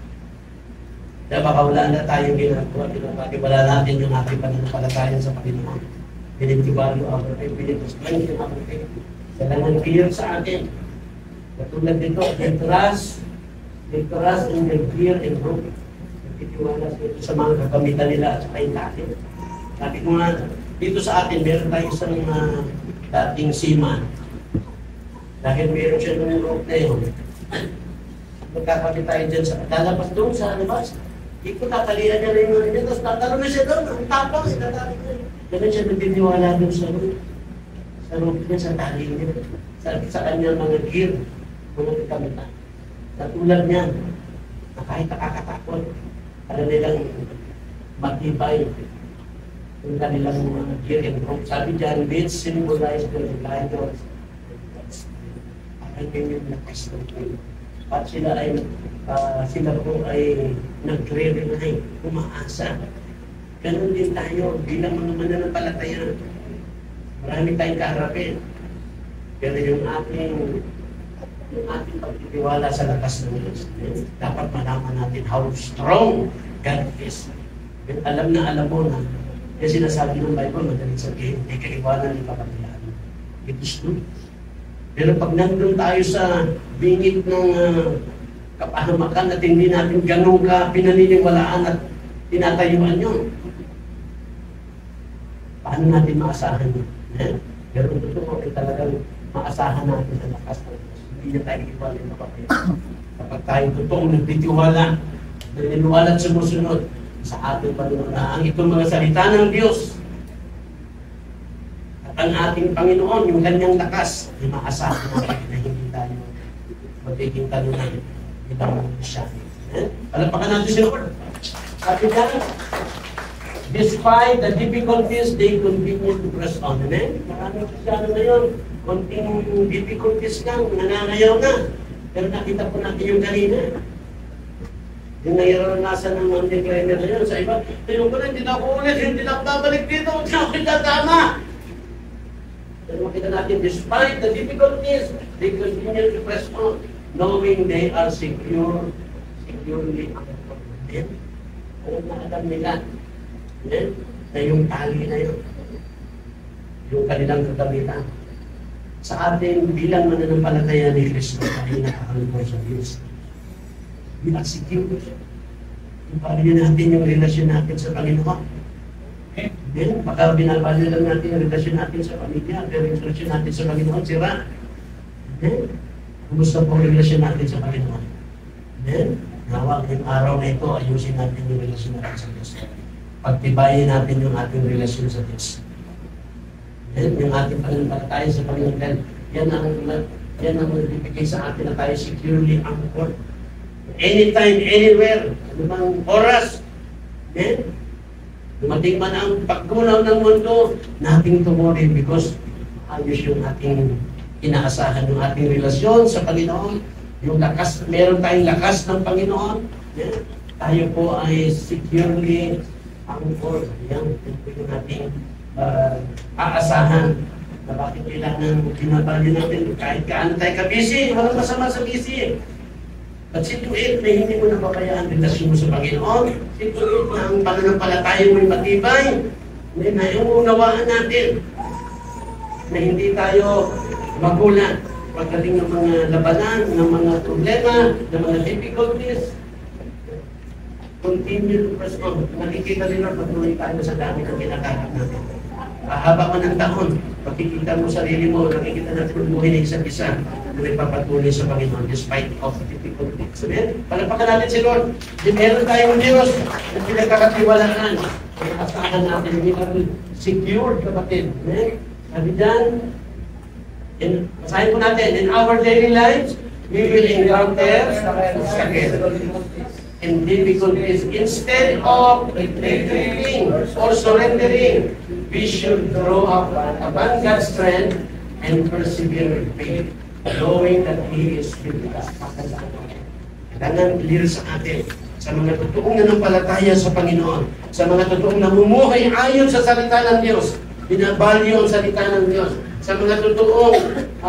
Dahil baka wala na tayong ginagawa, pinapatiwala natin yung ating pananampalataya sa Panginoon. Pinitiwalo our faith, pinitiwalo our faith. Kailangan clear sa atin. Katulad dito, they trust in their fear and hope. Pinitiwala sa mga kagamitan nila at saka yung atin. Sabi ko nga, dito sa atin, meron tayo isang dating seaman. Dahil meron siya ng rope na yun. Magkakapit tayo dyan sa lalabas doon sa labas. Iko tatalian niya na yung mga niya, tapos tatalo na siya doon, ang tapang, itatalo niya. Ganun siya nagtitiwala doon sa rope niya, sa tali niya, sa kanyang mga gear, mga kagamitan. Natulad niya, na kahit nakakatakot, alam nilang matibay yung kanilang mga gear and rope. Sabi dyan, this symbolize the reliance ay yung lakas ng Panginoon. At sila po ay nagre-rely, umaasa. Ganun din tayo bilang mga mananampalataya. Marami tayong kaharapin. Pero yung ating pagtitiwala sa lakas ng Diyos, dapat malaman natin how strong God is. Alam mo na, yung sinasabi ng Bible, madaling sabihin, may kaiwanan ng kapatilaan. It is true. Pero pag nandun tayo sa bingit ng kapahamakan at hindi natin ganun ka pinaniniwalaan at tinatayuan yun, paano natin maasahan yun? Pero totoo ay talagang maasahan natin sa lakas ng Diyos. Hindi niya tayo iwala yung kapatid. Kapag tayo totoong nagtitiwala, naniniwala at sumusunod sa ating panunulaan, itong mga salita ng Diyos, ang ating Panginoon, yung kanyang lakas, ay maasahan natin na hindi tayo magiging talunan itang siya. Palapakan natin si Lord. Sabi niya, despite the difficulties, they continue to press on. Maraming Kristyano ngayon, konting difficulties lang, nangangayaw na. Pero nakita po natin yung kanina. Yung naranasan ng mga decliner na yun sa iba, tayo ko na, hindi na ako ulit, hindi na ako babalik dito, hindi na ako itatama. Pero makita natin, despite the difficulties, they continue to press on, knowing they are securely anchored. Alam na alam nila, na yung tali na yun, yung kanilang kagamitan. Sa ating bilang mananampalataya ni Kristo, ay nakakalimutan sa Diyos. We are secure. Iparin natin yung relasyon natin sa Panginoon. Baka binabalyo lang natin yung relasyon natin sa pamilya, pero yung relasyon natin sa Panginoon, sira. Kumusta po yung relasyon natin sa Panginoon? Nawa, yung araw na ito, ayusin natin yung relasyon natin sa Diyos. Pagtibayin natin yung ating relasyon sa Diyos. Yung ating pananampalataya sa Panginoon, yan ang magbibigay sa atin na tayo securely anchored. Anytime, anywhere, anumang oras. Dumating man ang paggunaw ng mundo, nothing to worry because ayos yung ating inaasahan, yung ating relasyon sa Panginoon, yung lakas, meron tayong lakas ng Panginoon. Tayo po ay securely anchored. Yan, yung ating aasahan na bakit kailangan binabalyo natin kahit kaano tayo ka-busy, walang masama sa busy. At situate na hindi mo napabayaan relasyon mo sa Panginoon, situate na ang pananampalataya mo'y matibay, na iunawaan natin na hindi tayo magulat pagdating ng mga labanan, ng mga problema, ng mga difficulties. Continue to press on. Nakikita nila patuloy tayo sa dami ng kinakarap natin. Haba man ng taon, makikita mo sarili mo, nakikita natin buhay ng isa't isa na nagpapatuloy sa Panginoon despite of difficulties. Sabihin, palapakan natin si Lord. Meron tayong Diyos na pinagkakatiwalaan. Asahan natin, we are secured, kapatid. Sabi dyan, masahin po natin, in our daily lives, we will encounter sakit and difficulties. Instead of retreating or surrendering, we should grow up abundant strength and persevere in faith, knowing that He is with us. Kailangan clear sa atin, sa mga totoong nanampalataya sa Panginoon, sa mga totoong namumuhay ayon sa salita ng Diyos, binabalyo ang salita ng Diyos, sa mga totoong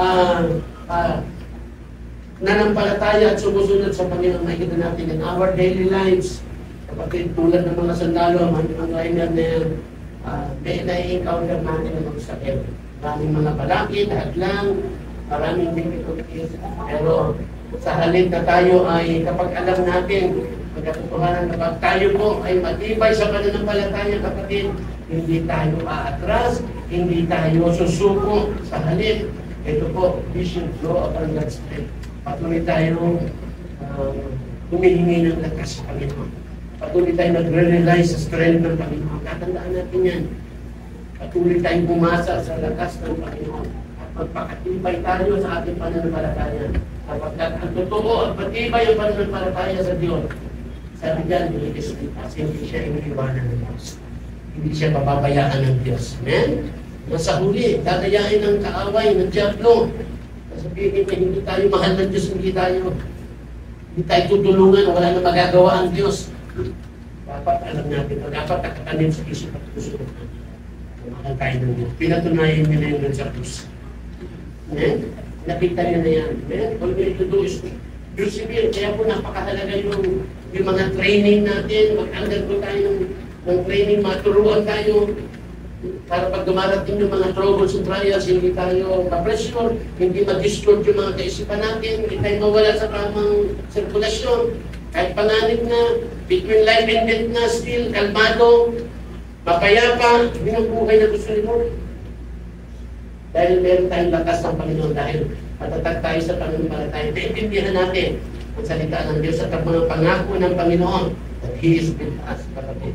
nanampalataya at sumusunod sa Panginoon, nakikita natin in our daily lives. Kapatid, tulad ng mga sandalo, mga liner na yan, may na-encounter natin ng mga sakit. Maraming mga balakid, hadlang, maraming difficulties. Pero sa halip na tayo ay kapag alam natin, magkatotohanan kapag tayo po ay matibay sa pananampalataya, kapatid, hindi tayo aatras, hindi tayo susuko sa halip. Ito po, we should grow upon God's strength. Patuloy tayo humihingi ng lakas sa Panginoon. Patuloy tayo nagre-rely sa strength ng Panginoon. Tatandaan natin yan. Patuloy tayong umasa sa lakas ng Panginoon. At magpakatibay tayo sa ating pananampalataya. Kapagkat ang totoo at matibay ang pananampalataya sa Diyos, sabi dyan, hindi siya iniiwanan ng Diyos. Hindi siya pababayaan ng Diyos. Amen? Nasa huli, dadayain ng kaaway, ng Diablo. Sabihin na hindi tayo mahal ng Diyos, hindi tayo tutulungan, wala na magagawa ang Diyos. Dapat alam natin, dapat nakatanim sa isip at puso. Mahal tayo ng Diyos. Pinatunayan niya na yun sa puso. Nakita niya na yan. All we need to do is persevere. Kaya po napakahalaga yung mga training natin, mag-undergo tayo ng training, maturuan tayo para pag dumarating yung mga troubles and trials, hindi tayo ma-pressure, hindi ma-distort yung mga kaisipan natin, hindi tayo mawala sa tamang sirkulasyon. Kahit panganib na, between life and death na, still, kalmado, mapayapa, yun ang buhay na gusto ni Lord. Dahil meron tayong lakas ng Panginoon, dahil matatag tayo sa pananampalataya. Naintindihan natin ang salita ng Diyos at ang mga pangako ng Panginoon that He is with us, kapatid.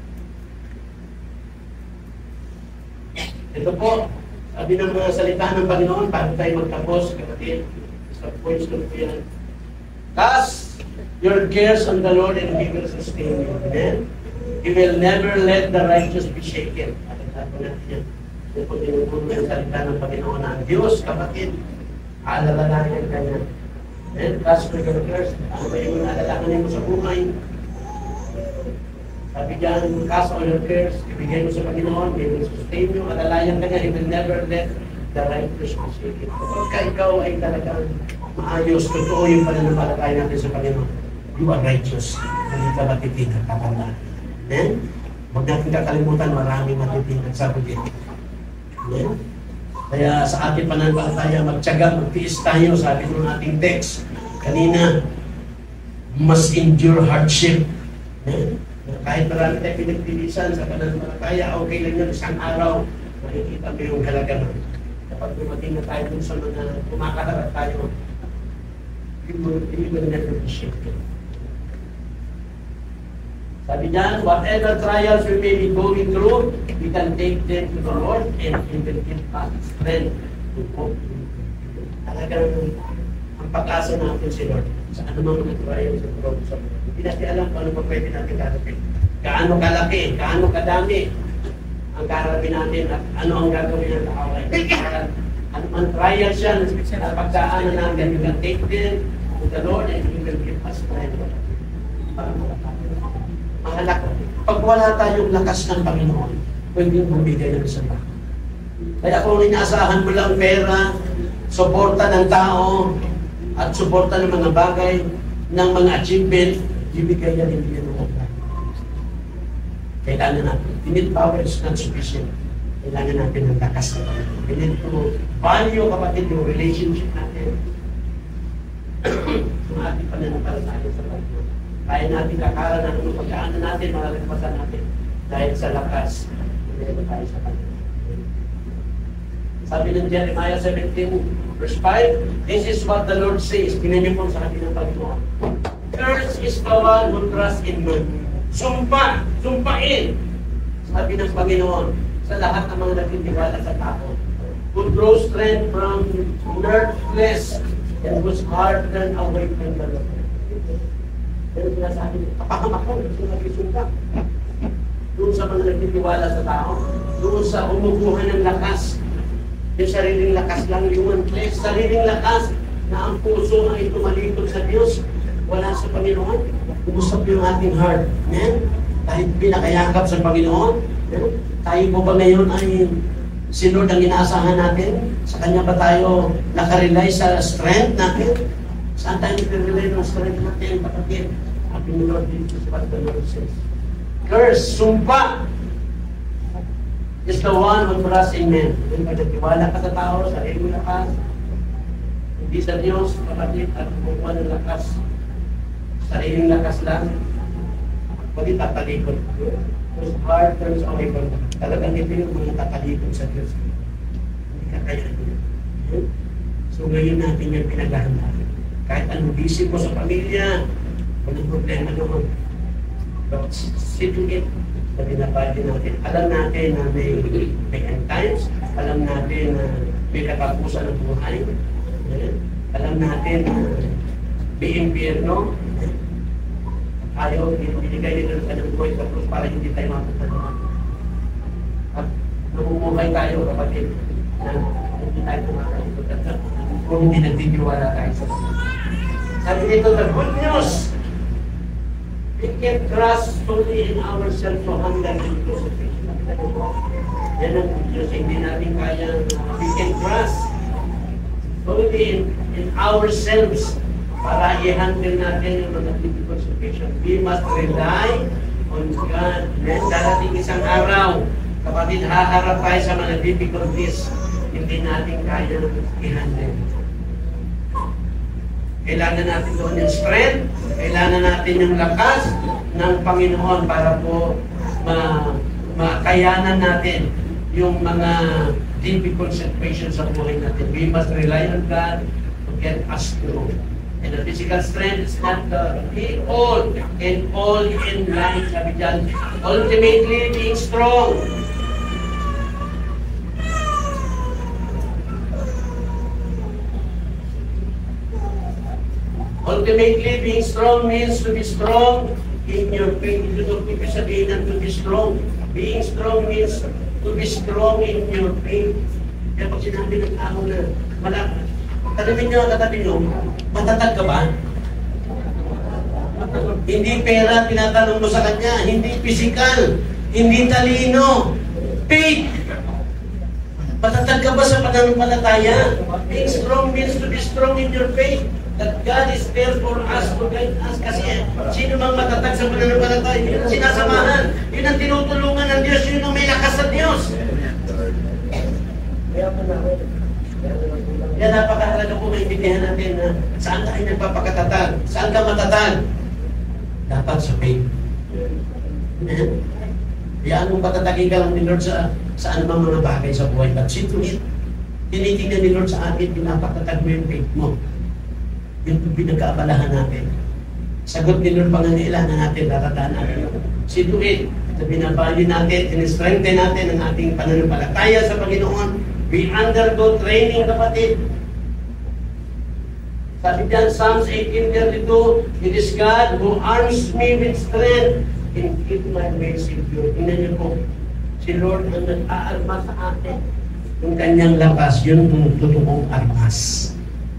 Ito po, sabi ng mga salita ng Panginoon, bago tayo magtapos, kapatid, sa points ko po yan. Cast your cares on the Lord and He will sustain you. Amen? He will never let the righteous be shaken. Pagkatapos po natin yan. Ito po tinutulong ang salita ng Panginoon na ang Diyos, kapatid, aalalahanin ka niya. Amen? Cast your cares. Ano ba yung aalalahanin mo sa buhay? Sabi dyan, cast all your cares, ibigay mo sa Panginoon, He will sustain you, alalayan ka niya, He will never let the righteous forsake you. Kapag ikaw ay talagang maayos, totoo yung pananampalataya natin sa Panginoon, you are righteous. Hindi ka matitinag, tatandaan. Amen? Huwag natin kakalimutan, maraming matitinag sa bulit. Amen? Kaya sa ating pananampalataya, magtiyaga, magtiis tayo, sabi ng ating text kanina, must endure hardship. Amen? Kahit marami tayo pinagtilisan sa pananampalataya, okay lang yun, isang araw, makikita mo yung halaga. Kapag dumating na tayo dun sa mga kumakaharap tayo, you will never be shaken. Sabi niyan, whatever trials we may be going through, we can take them to the Lord and He will give us strength to cope. Talagang ang pag-asa natin si Lord sa anumang mga trials sa Lord. Hindi natin alam kung ano pa pwede natin karapin. Gaano kalaki, gaano kadami ang karapin natin at ano ang gagawin ng kaaway. Anumang trials yan, sa pagkaanan natin, we can take them to the Lord and He will give us strength. Mahalaga. Pag wala tayong lakas ng Panginoon, pwedeng bumigay ng salita. Kaya kung inaasahan mo lang pera, suporta ng tao, at suporta ng mga bagay, ng mga achievement, ibigay yan, hindi yan ang oras. Kailangan natin. We need power is not sufficient. Kailangan natin ng lakas ng Panginoon. We need to value, kapatid, yung relationship natin. Yung ating pananampalataya sa Panginoon. Kaya natin kakaran ng mga pagkaanan natin, mga lagpasan natin dahil sa lakas. Hindi tayo sa Panginoon. Sabi ng Jeremiah 17 verse 5, this is what the Lord says. Pinanyo po sa atin ng Panginoon. Cursed is the one who trusts in man. Sumpa, sumpain. Sabi ng Panginoon sa lahat ng mga nagtitiwala sa tao. Who draws strength from earthless and whose heart turned away from the Lord. Pero sinasabi, kapahamak ko, yung nagsusuka. Doon sa mga nagtitiwala sa tao, doon sa umukuhan ng lakas, yung sariling lakas lang, human flesh, sariling lakas na ang puso ay tumalikod sa Diyos, wala sa Panginoon. Umusap yung ating heart. Amen? Tayo pinakayakap sa Panginoon. Amen? Tayo po ba ngayon ay si Lord ang inaasahan natin? Sa Kanya ba tayo nakarely sa strength natin? Saan tayo nag-relay ng strength natin, kapatid? Sabi ni Lord, this is what the Lord says. Curse, sumpa, is the one who trusts in men. Yung pagkatiwala ka sa tao, sarili mo lakas, hindi sa Diyos, kapatid, at kumuha ng lakas, sariling lakas lang, pwede tatalikod. Whose heart turns away from God. Talagang ito yung mga tatalikod sa Diyos. Hindi ka kaya niya. So ngayon natin yung pinaghahandaan. Kahit anong busy mo sa pamilya, walang problema naman. But sitting it, na binabati natin. Alam natin na may end times. Alam natin na may katapusan ng buhay. Alam natin na may impyerno. Ayaw, binigay nila ng kanyang buhay sa krus para hindi tayo mapunta. At namumuhay tayo, kapatid, na hindi tayo makakalimutan at kung hindi nagtitiwala tayo sa Diyos. Sabi nito, the good news, we can trust only in ourselves to handle the situation. Yan ang good news, hindi natin kaya, we can trust only in ourselves para i-handle natin yung mga difficult situation. We must rely on God. Darating isang araw, kapatid, haharap tayo sa mga difficulties, hindi natin kaya i-handle. Kailangan natin doon yung strength, kailangan natin yung lakas ng Panginoon para po makayanan natin yung mga difficult situations sa buhay natin. We must rely on God to get us through. And the physical strength is not the all and all in life. Sabi dyan, ultimately being strong. Ultimately, being strong means to be strong in your faith. Ito ibig sabihin ng to be strong. Being strong means to be strong in your faith. Kaya pag sinabi ng tao na katabi nyo, matatag ka ba? Hindi pera tinatanong mo sa kanya, hindi physical, hindi talino. Faith. Matatag ka ba sa pananampalataya? Being strong means to be strong in your faith. That God is there for us to guide us. Kasi sino mang matatag sa pananampalataya, yun ang sinasamahan. Yun ang tinutulungan ng Diyos. Yun ang may lakas sa Diyos. Kaya napakahalaga po maintindihan natin na saan tayo nagpapakatatag? Saan ka matatag? Dapat sa faith. Kaya anong patatagin ka lang ni Lord sa anumang mga bagay sa buhay. But see to it, tinitingnan ni Lord sa atin, pinapatatag mo yung faith mo. Yung pinagkaabalahan natin. Sagot ni Lord pangangailangan natin, tatataan natin. See to it, na binabali natin, in-strengthen natin ang ating pananampalataya sa Panginoon. We undergo training, kapatid. Sabi diyan, Psalms 18:32, it is God who arms me with strength and keep my way secure. Tingnan niyo po, si Lord ang nag-aalma sa atin. Yung kanyang lakas, yun ang totoong armas.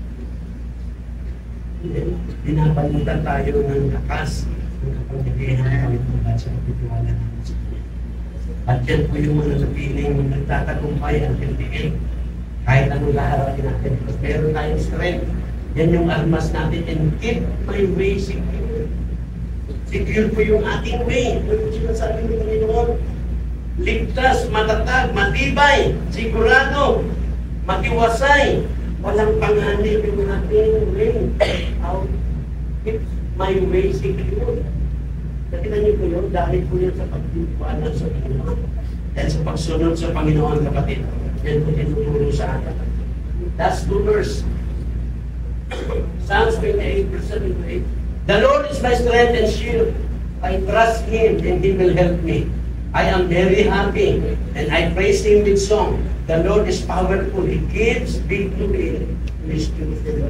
Pinapalutan tayo ng lakas ng kapangyarihan ng Panginoon sa pagtitiwala natin sa Kanya. At yan po yung mga napiling nagtatagumpay ang tindiin. Kahit anong laharapin natin. Because meron tayong strength. Yan yung armas natin. And keep my way secure. Secure po yung ating way. Ano yung sinasabi ng Panginoon? Ligtas, matatag, matibay, sigurado, matiwasay. Walang panganib yung ating way. Keep my way secure. Nakita niyo po yun, dahil po yun sa pagtitiwala sa Panginoon. Dahil sa pagsunod sa Panginoon, kapatid. Yan po tinuturo sa atin. Last 2 verse. Psalms 28, verse 7-8. The Lord is my strength and shield. I trust Him and He will help me. I am very happy and I praise Him with song. The Lord is powerful. He gives victory to His children.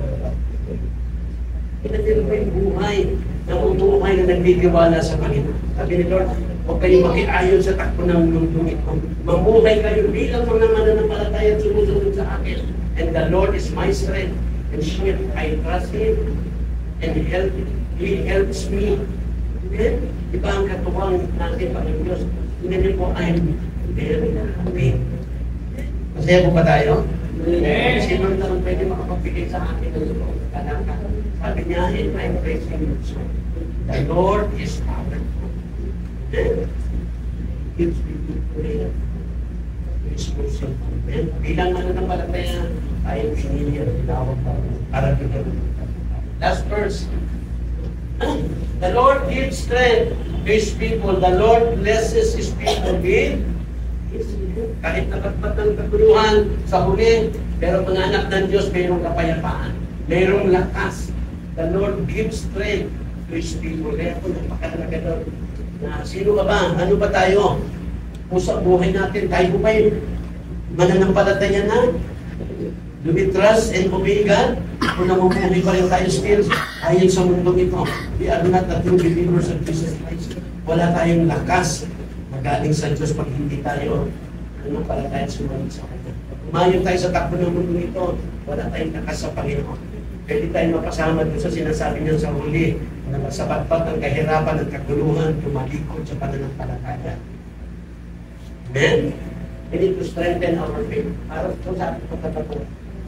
Kita mo yung buhay, nabubuhay na nagtitiwala sa Panginoon. Sabi ni Lord, huwag kayong makiayon sa takbo ng mundong ito. Mamuhay kayo bilang mga mananampalataya at sumusunod sa akin. And the Lord is my strength and shield. I trust Him and He helps me. Amen? Iba ang katuwang natin pa ng Diyos. Hindi po, I'm very happy. Masaya po ba tayo? Amen. Sino naman pwede makapagpigay sa akin ng loob? Sabi niya, in my praising you. The Lord is powerful. Gives me good prayer. Bilang mananampalataya, tayo pinili at tinawag para bigyan. Last verse. The Lord gives strength to His people. The Lord blesses His people with His will. Kahit nakatpat ng kaguluhan sa huli, pero mga anak ng Diyos, mayroong kapayapaan, mayroong lakas. The Lord gives strength to His people. Kaya po napakalaga doon. Na sino ba? Ano ba tayo? Kung sa buhay natin, tayo po ba yung mananampalataya na? Do we trust and obey God? Kung namumuhay pa rin tayo still, ayon sa mundong ito, we are not the true believers of Jesus Christ. Wala tayong lakas na galing sa Diyos pag hindi tayo mananampalataya sumunod sa Kanya. Umayon tayo sa takbo ng mundo ito, wala tayong lakas sa Panginoon. Pwede tayo mapasama doon sa sinasabi niya sa huli na masabatpat ang kahirapan at kaguluhan, tumalikod sa pananampalataya. Amen? We need to strengthen our faith. Para po sa ating pagkatapos.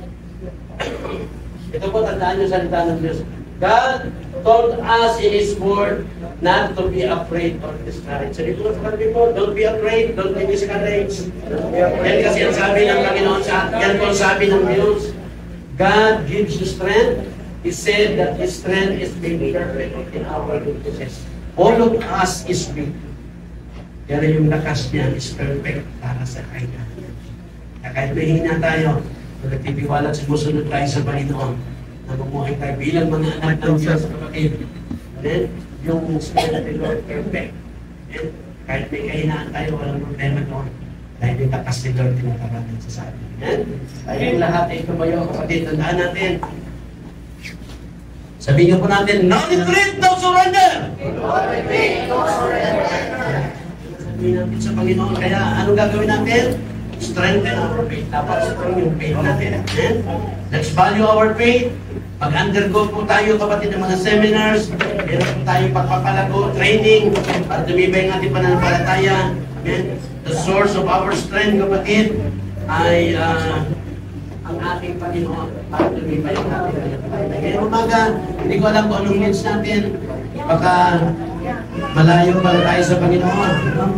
Ito po, tandaan niyo sa salita ng Diyos. God told us in His Word not to be afraid or discouraged. Sabi ko sa katabi mo, don't be afraid, don't be discouraged. Yan kasi ang sabi ng Panginoon sa atin. Yan po ang sabi ng Diyos. God gives you strength. He said that His strength is being perfect in our weaknesses. All of us is weak. Pero yung lakas niya is perfect para sa Kanya. Kahit mahina tayo, nagtitiwala at sumusunod tayo sa Panginoon, namumuhay tayo bilang mga anak ng Diyos, kapatid. Then, yung strength of the Lord perfect. And kahit may kahinaan tayo, walang problema doon. Dahil yung lakas ni Lord tinatabanan sa atin. Tayo lahat ay tumayo, kapatid. Tandaan natin. Sabihin po natin, no retreat, no surrender! No retreat, no surrender! Sabihin natin sa Panginoon. Kaya anong gagawin natin? Strengthen our faith. Dapat strong yung faith natin. Let's value our faith. Pag-undergo po tayo, kapatid, ng mga seminars, Meron po tayong pagpapalago, training, para tumibay ang ating pananampalataya. Amen. The source of our strength, kapatid, ay ang ating Panginoon para tumibay ang ating pananampalataya. Ngayong umaga, hindi ko alam kung anong needs natin. Baka malayo para tayo sa Panginoon.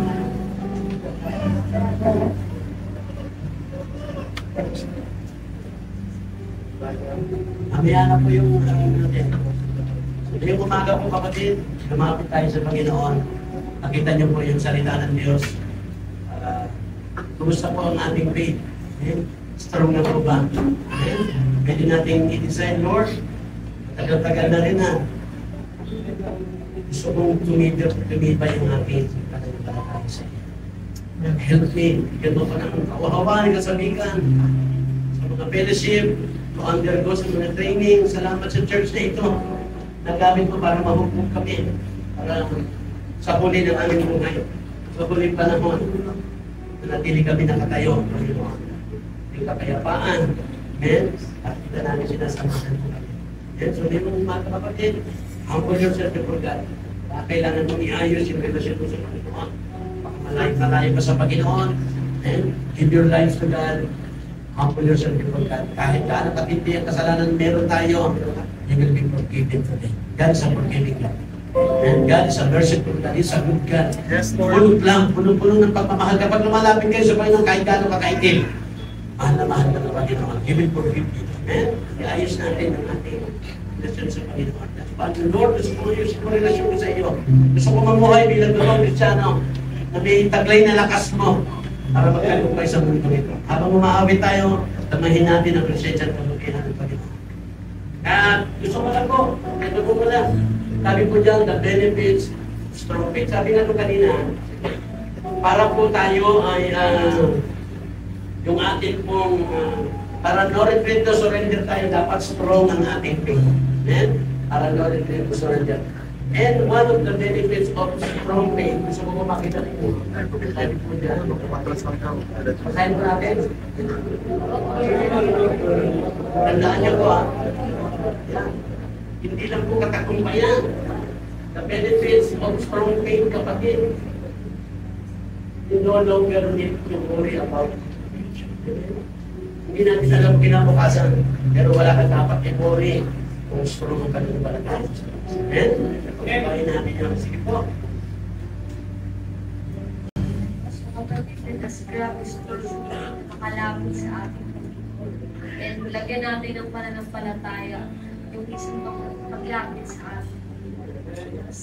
Mamaya na po yung natin. Ngayong umaga po, kapatid, lumapit tayo sa Panginoon. Nakita niyo po yung salita ng Diyos. Kumusta po ang ating faith? Strong na po ba? Pwede natin i-design, Lord. Tagal-tagal na rin na. Gusto kong tumibay yung aking pananampalataya sa iyo. Help me. Bigyan mo pa ng kawahawan, kasabikan. Sa mga fellowship, to undergo sa mga training. Salamat sa church na ito. Nagamit mo para mahukom kami. Para sa huli ng aming buhay. Sa huling panahon, nanatili kami nakatayo. Yung kapayapaan. Amen? At kita namin sinasamahan po kami. So, hindi mo mga kapatid, humble yourself before God. Kailangan mong iayos yung relasyon mo sa Panginoon. Malayo pa sa Panginoon. And give your lives to God. Humble yourself before God. Kahit gaano katindi ang kasalanan meron tayo, you will be forgiven today. God is a forgiving God. And God is a merciful God. He is a good God. Yes, Lord. Puno lang, puno-puno ng pagmamahal. Kapag lumalapit kayo sa Panginoon, kahit gaano kakaitim, mahal na mahal ka ng Panginoon. He will forgive you. Amen? Iayos natin ang ating relasyon sa Panginoon. Lord, gusto ko yung relasyon ko sa iyo. Gusto ko mamuhay bilang totoong Kristiyano na may taglay na lakas mo para magkagumpay sa mundo ito. Habang umaawit tayo, tamahin natin ang presensya at kalukihan ng Panginoon. At gusto ko lang po, ito po pala, sabi po dyan, the benefits, strong faith. Sabi nga ito kanina, para po tayo ay yung ating pong, para no retreat to surrender tayo, dapat strong ang ating faith. Amen? Para no retreat to surrender. And one of the benefits of strong faith, gusto ko makita rin. Sabi po dyan, masahin po natin. Tandaan niyo po hindi lang po katagumpayan. The benefits of strong faith, kapatid. You no longer need to worry about the future. Hindi natin alam kinabukasan, pero wala ka dapat i-worry kung strong ang pananampalataya. Amen? Pagkabahin natin yung sige po. As grabe nakalapit sa ating Panginoon. And lagyan natin ng pananampalataya yung isang maglapit sa ating Panginoon.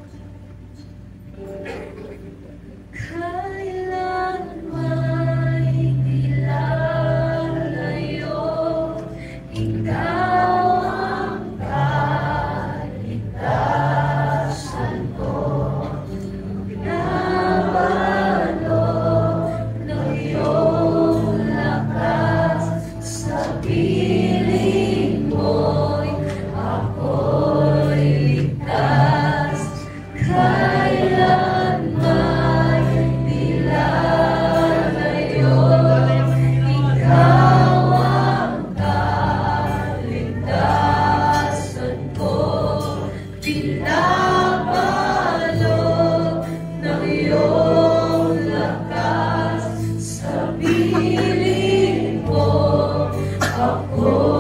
Kailan may ilalayo, ikaw ang kaligtasan ko. Piling mo ako.